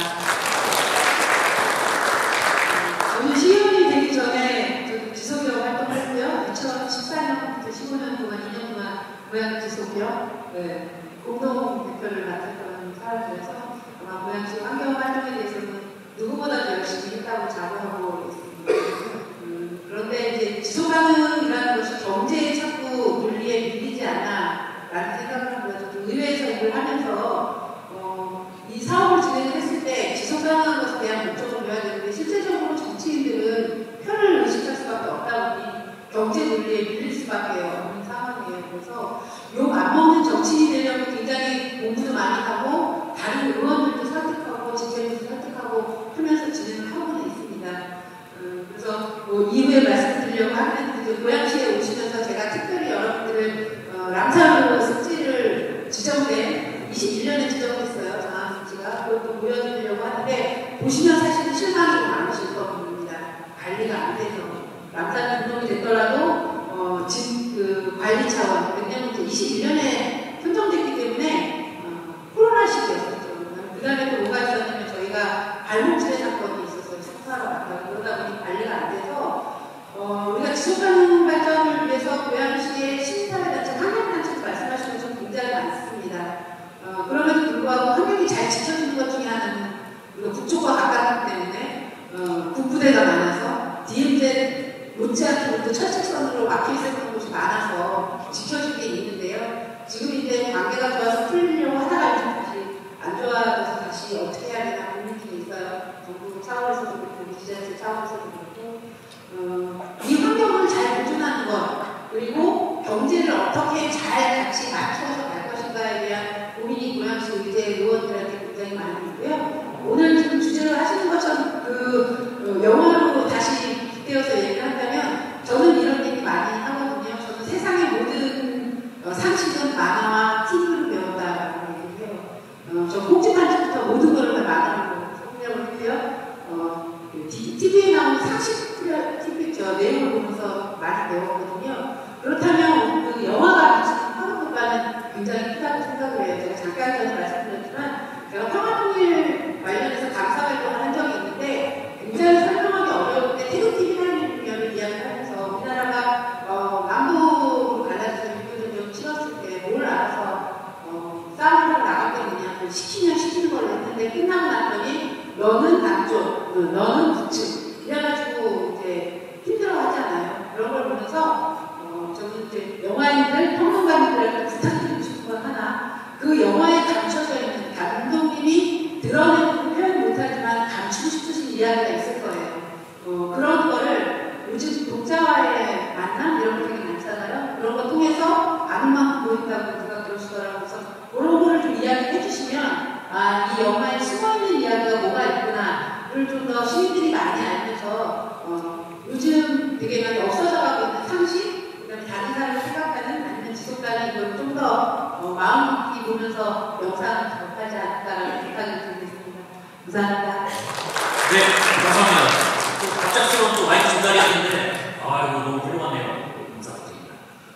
저는 시의원이 되기 전에 저도 지속역 활동했고요. 이천십사 년부터 십오 년 동안, 이 년 동안 고양 지속역 네, 공동 대표를 맡았던 사람이라서 아마 고양시 환경 활동에 대해서는 누구보다도 열심히 했다고 자부하고 있습니다. 음, 그런데 이제 지속가능이라는 것이 경제에 자꾸 논리에 밀리지 않나 라는 생각을 합니다. 저도 의회에서 일을 하면서 어, 이 사업을 진행했을 때 지속가능한 것에 대한 목적을 배워야 되는데 실제적으로 정치인들은 표를 의식할 수밖에 없다 보니 경제 논리에 밀릴 수밖에 없는 상황이에요. 그래서 욕 안 먹는 정치인이 되려면 굉장히 공부도 많이 하고 다른 의원들도 설득하고 직계들도 설득하고 하면서 진행을 하고는 있습니다. 음, 그래서 뭐 이후에 말씀드리려고 하는데 고양시에 오시면서 제가 특별히 여러분들을 어, 람사로 숙지를 지정된 이십일 년에 지정됐어요. 장학 숙지가 그것도 보여드리려고 하는데 보시면 사실은 실망이 많으실 겁니다. 관리가 안 돼서 람사 등록이 됐더라도 어, 진, 그 관리 차원 왜냐하면 이제 이십일 년에 선정됐기 때문에 어, 코로나 시기였었죠. 그 다음에 또 뭐가 있었냐면 저희가 발목질의 사건이 있었어요. 석사로 갔다가 그러다 보니 관리가 안 돼서 어, 우리가 지속가능 발전을 위해서 고양시의 시민사회단체, 환경단체도 말씀하신 것처럼 굉장히 많습니다. 어, 그럼에도 불구하고 환경이 잘 지켜지는 것 중에 하나는 우리가 북쪽과 가깝기 때문에 어, 국부대가 많아서 디엠제 못지않게 우리도 철책선으로 막혀 있었던 곳이 많아서 지켜진 게 있는데요. 지금 이제 관계가 좋아서 풀리려고 하다가 이제 다시 안 좋아져서 다시 어떻게 해야 되나 고민 중에 있어요. 정부 차원에서도 그렇고 지자체 차원에서도 그렇고 어, 이 환경을 잘 보존하는 것 그리고 경제를 어떻게 잘 같이 맞춰서 갈 것인가에 대한 고민이 고양시 의회 의원들한테 굉장히 많이 있고요. 오늘 지금 주제를 하시는 것처럼 그 어, 영화로 다시 빗대어서 얘기를 한다면 저는 이런 얘기 많이 하거든요. 저는 세상의 모든 어, 상식은 만화와 티비로 배웠다라고 얘기를 해요. 어, 저 꼭지판지부터 모든 걸 다 만화로 설명을 했고요. 어, 티비에 나오는 상식 티비 저 내용을 보면서 많이 배웠거든요. 그렇다면 그 영화가 미치는 파급 효과는 굉장히 크다고 생각을 해요. 제가 잠깐 전에 말씀드렸지만 제가 평화통일 관련해서 감사활동을 한 적이 있는데 굉장히 설명하기 어려울 때 태극기비난을 이야기하면서 우리나라가 어, 남북으로 갈라져서 육교전쟁을 치렀을 때 뭘 알아서 어, 싸움을 나갔겠느냐 시키면 시키는 걸 했는데 끝나고 났더니 너는 남쪽, 너는 북측 이래가지고 이제 힘들어하잖아요. 그런 걸 보면서 어, 저는 이제 영화인들, 평론가님들한테 부탁드리고 싶은 건 하나 그 영화에 감춰져 있는 감독님이 드러내고 표현 못하지만 감추고 싶으신 이야기가 있을 거예요. 어, 그런 거를 요즘 독자와의 만남 이런 거 되게 많잖아요. 그런 거 통해서 아는 만큼 보인다고 누가 그러시더라고요. 그래서 그런 거를 좀 이야기해 주시면 아, 이 영화에 숨어있는 이야기가 뭐가 있구나를 좀 더 시민들이 많이 알면서 어, 요즘 되게 많이 없어져가고 있는 상식 그다음에 다른 사람을 생각하는 아니면 지속가능 이걸 좀 더 어, 마음 깊이 보면서 영상을 접하지 않을까라는 생각이 들겠습니다. 감사합니다. 네, 감사합니다. 또 갑작스러운 또 마이크 전달이 있는데 아 이거 너무 훌륭하네요. 감사드립니다.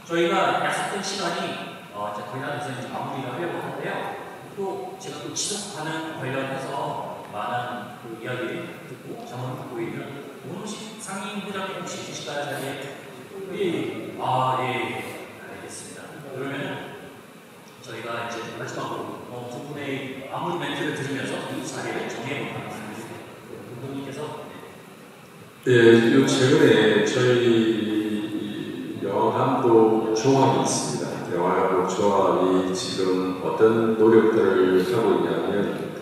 저희가 약속된 시간이 어, 이제 거의 다 돼서 이제 마무리를 하려고 하는데요. 또 제가 또 지속 가능 관련해서 많은 그 이야기 듣고 자문을 듣고 있는 오노식 상임부장님 혹시 계실까요? 자리에? 예, 아, 예, 알겠습니다. 그러면은 저희가 이제 마지막으로 어, 두 분의 마무리 멘트를 들으면서 이 자리를 정해보도록 하겠습니다. 감독님께서 예, 요 최근에 저희 영화감독 조합이 있습니다. 영화감독 조합이 지금 어떤 노력들을 하고 있냐면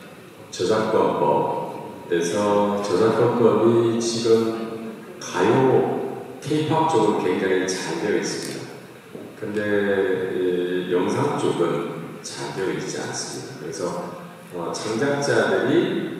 저작권법에서 저작권법이 지금 가요, 케이팝 쪽은 굉장히 잘 되어 있습니다. 근데 예, 영상 쪽은 잘 되어 있지 않습니다. 그래서 어, 창작자들이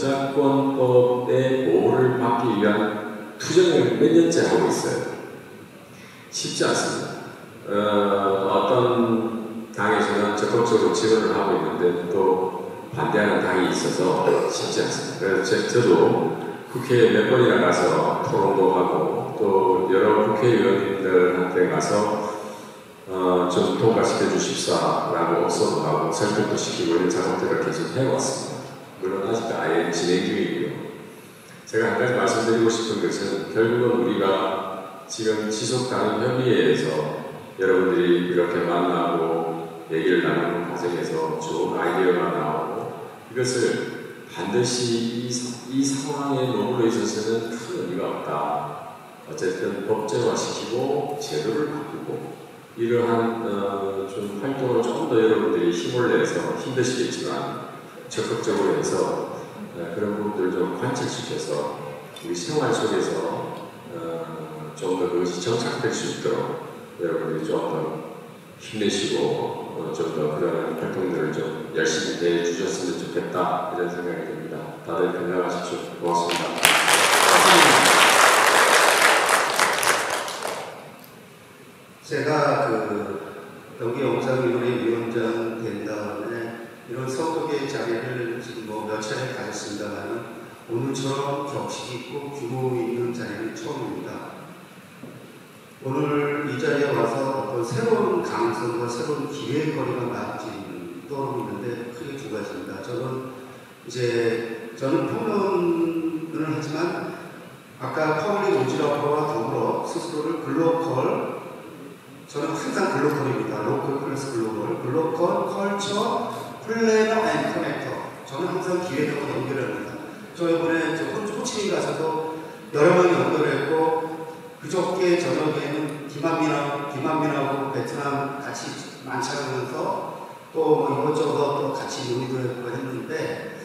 저작권법의 보호를 받기 위한 투쟁을 몇 년째 하고 있어요. 쉽지 않습니다. 어, 어떤 당에서는 적극적으로 지원을 하고 있는데 또 반대하는 당이 있어서 쉽지 않습니다. 그래서 제, 저도 국회에 몇 번이나 가서 토론도 하고 또 여러 국회의원님들한테 가서 어, 좀 통과시켜 주십사라고 억소도 하고 설득도 시키고 이런 작업들을 계속 해왔습니다. 물론 아직 아예 진행 중이고요. 제가 한 가지 말씀드리고 싶은 것은 결국은 우리가 지금 지속가능협의회에서 여러분들이 이렇게 만나고 얘기를 나누는 과정에서 좋은 아이디어가 나오고 이것을 반드시 이, 이 상황에 머물러 있어서는 큰 의미가 없다. 어쨌든 법제화시키고 제도를 바꾸고 이러한 어, 좀 활동을 좀 더 여러분들이 힘을 내서 힘드시겠지만 적극적으로 해서 어, 그런 부분들을 좀 관철시켜서 우리 생활 속에서 어, 좀 더 그것이 정착될 수 있도록 여러분들이 좀 더 힘내시고 어, 좀 더 그런 활동들을 좀 열심히 내주셨으면 좋겠다 이런 생각이 듭니다. 다들 건강하십시오. 고맙습니다. 제가 그 경기영상위원회 위원장 된 다음에 이런 성격의 자리를 지금 뭐 몇 차례 가졌습니다만 오늘처럼 격식 있고 규모 있는 자리는 처음입니다. 오늘 이 자리에 와서 어떤 새로운 가능성과 새로운 기회거리가 마치 떠오르는데 크게 두 가지입니다. 저는 이제 저는 평론을 하지만 아까 퍼블릭 오지라퍼와 더불어 스스로를 글로컬, 저는 항상 글로컬입니다. 로컬 플러스 글로벌, 글로컬, 컬처, 플래너 앤 커넥터. 저는 항상 기획하고 연결합니다. 저 이번에 저 호치민 가서도 여러 번 연결했고 그저께 저녁에는 김한민하고, 김한민하고 베트남 같이 만찬하면서 또 뭐 이것저것 또 같이 논의도 했고 했는데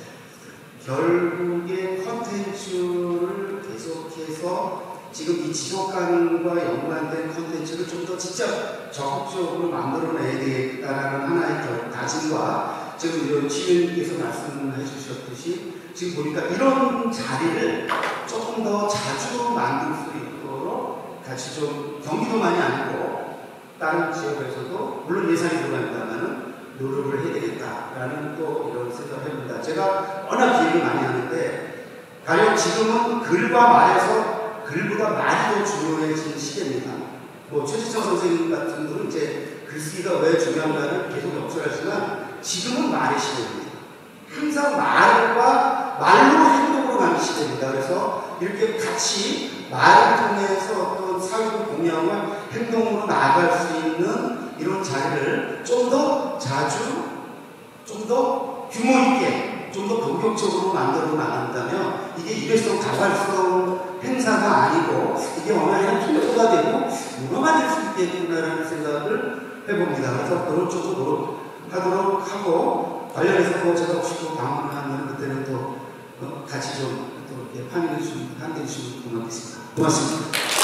결국에 컨텐츠를 계속해서 지금 이 지속가능과 연관된 컨텐츠를 좀 더 진짜 적극적으로 만들어내야 되겠다라는 하나의 결, 다짐과 지금 이런 취임께서 말씀해 주셨듯이 지금 보니까 이런 자리를 조금 더 자주 만들 수 있도록 같이 좀 경기도만이 아니고 다른 지역에서도 물론 예산이 들어간다면은 노력을 해야 되겠다라는 또 이런 생각을 해봅니다. 제가 워낙 기획을 많이 하는데 가령 지금은 글과 말에서 글보다 말이 더 중요해진 시대입니다. 뭐 최지성 선생님 같은 분은 이제 글쓰기가 왜 중요한가를 계속 역설하지만 지금은 말의 시대입니다. 항상 말과 말로 행동으로 가는 시대입니다. 그래서 이렇게 같이 말을 통해서 어떤 사회적 공약을 행동으로 나아갈 수 있는 이런 자리를 좀 더 자주, 좀 더 규모 있게, 좀 더 본격적으로 만들어 나간다면 이게 일회성 다발성 행사가 아니고 이게 어머니는 통로가 되고 문화가 될 수 있겠구나라는 생각을 해봅니다. 그래서 그런 쪽으로 노력하도록 하고 관련해서 뭐 제가 혹시 또 방문하면 그때는 또 어, 같이 좀 또 이렇게 판의해 주시면, 함께 해주시면 고맙겠습니다. 고맙습니다.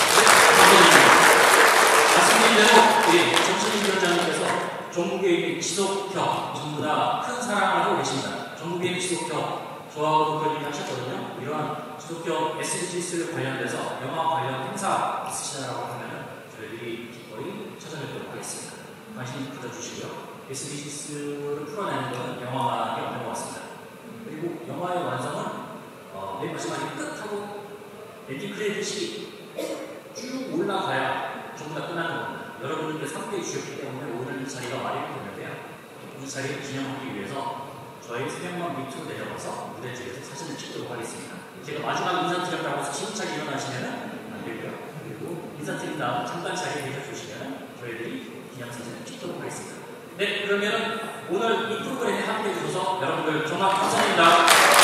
말씀드린 대로 우리 정신인 위원장님께서 전국의 지속협 전부 다 큰 사랑을 하고 계십니다. 전국의 지속협 저하고 그런 얘기 하셨거든요. 이러한 지속협 에스디지스를 관련돼서 영화 관련 행사 있으시다라고 하면 저희들이 기꺼이 찾아뵙도록 하겠습니다. 관심 가져주시고요. 에스디지스를 풀어내는 것은 영화만이 없는 것 같습니다. 그리고 영화의 완성은 어, 맨 마지막에 끝하고 엔딩 크레딧이 쭉 올라가야 전부 다 끝나는 겁니다. 여러분들께서 함께 해주셨기 때문에 오늘 이 자리가 마련이 됐는데요. 이 자리를 기념하기 위해서 저희 세 명만 밑으로 내려가서 무대 쪽에서 사진을 찍도록 하겠습니다. 제가 마지막 인사드렸다고 해서 침착히 일어나시면 안 되고요. 그리고 인사드린 다음 잠깐 자리에 계셔주시면 저희들이 기념사진을 찍도록 하겠습니다. 네, 그러면 오늘 이 프로그램에 함께 해주셔서 여러분들 정말 감사합니다.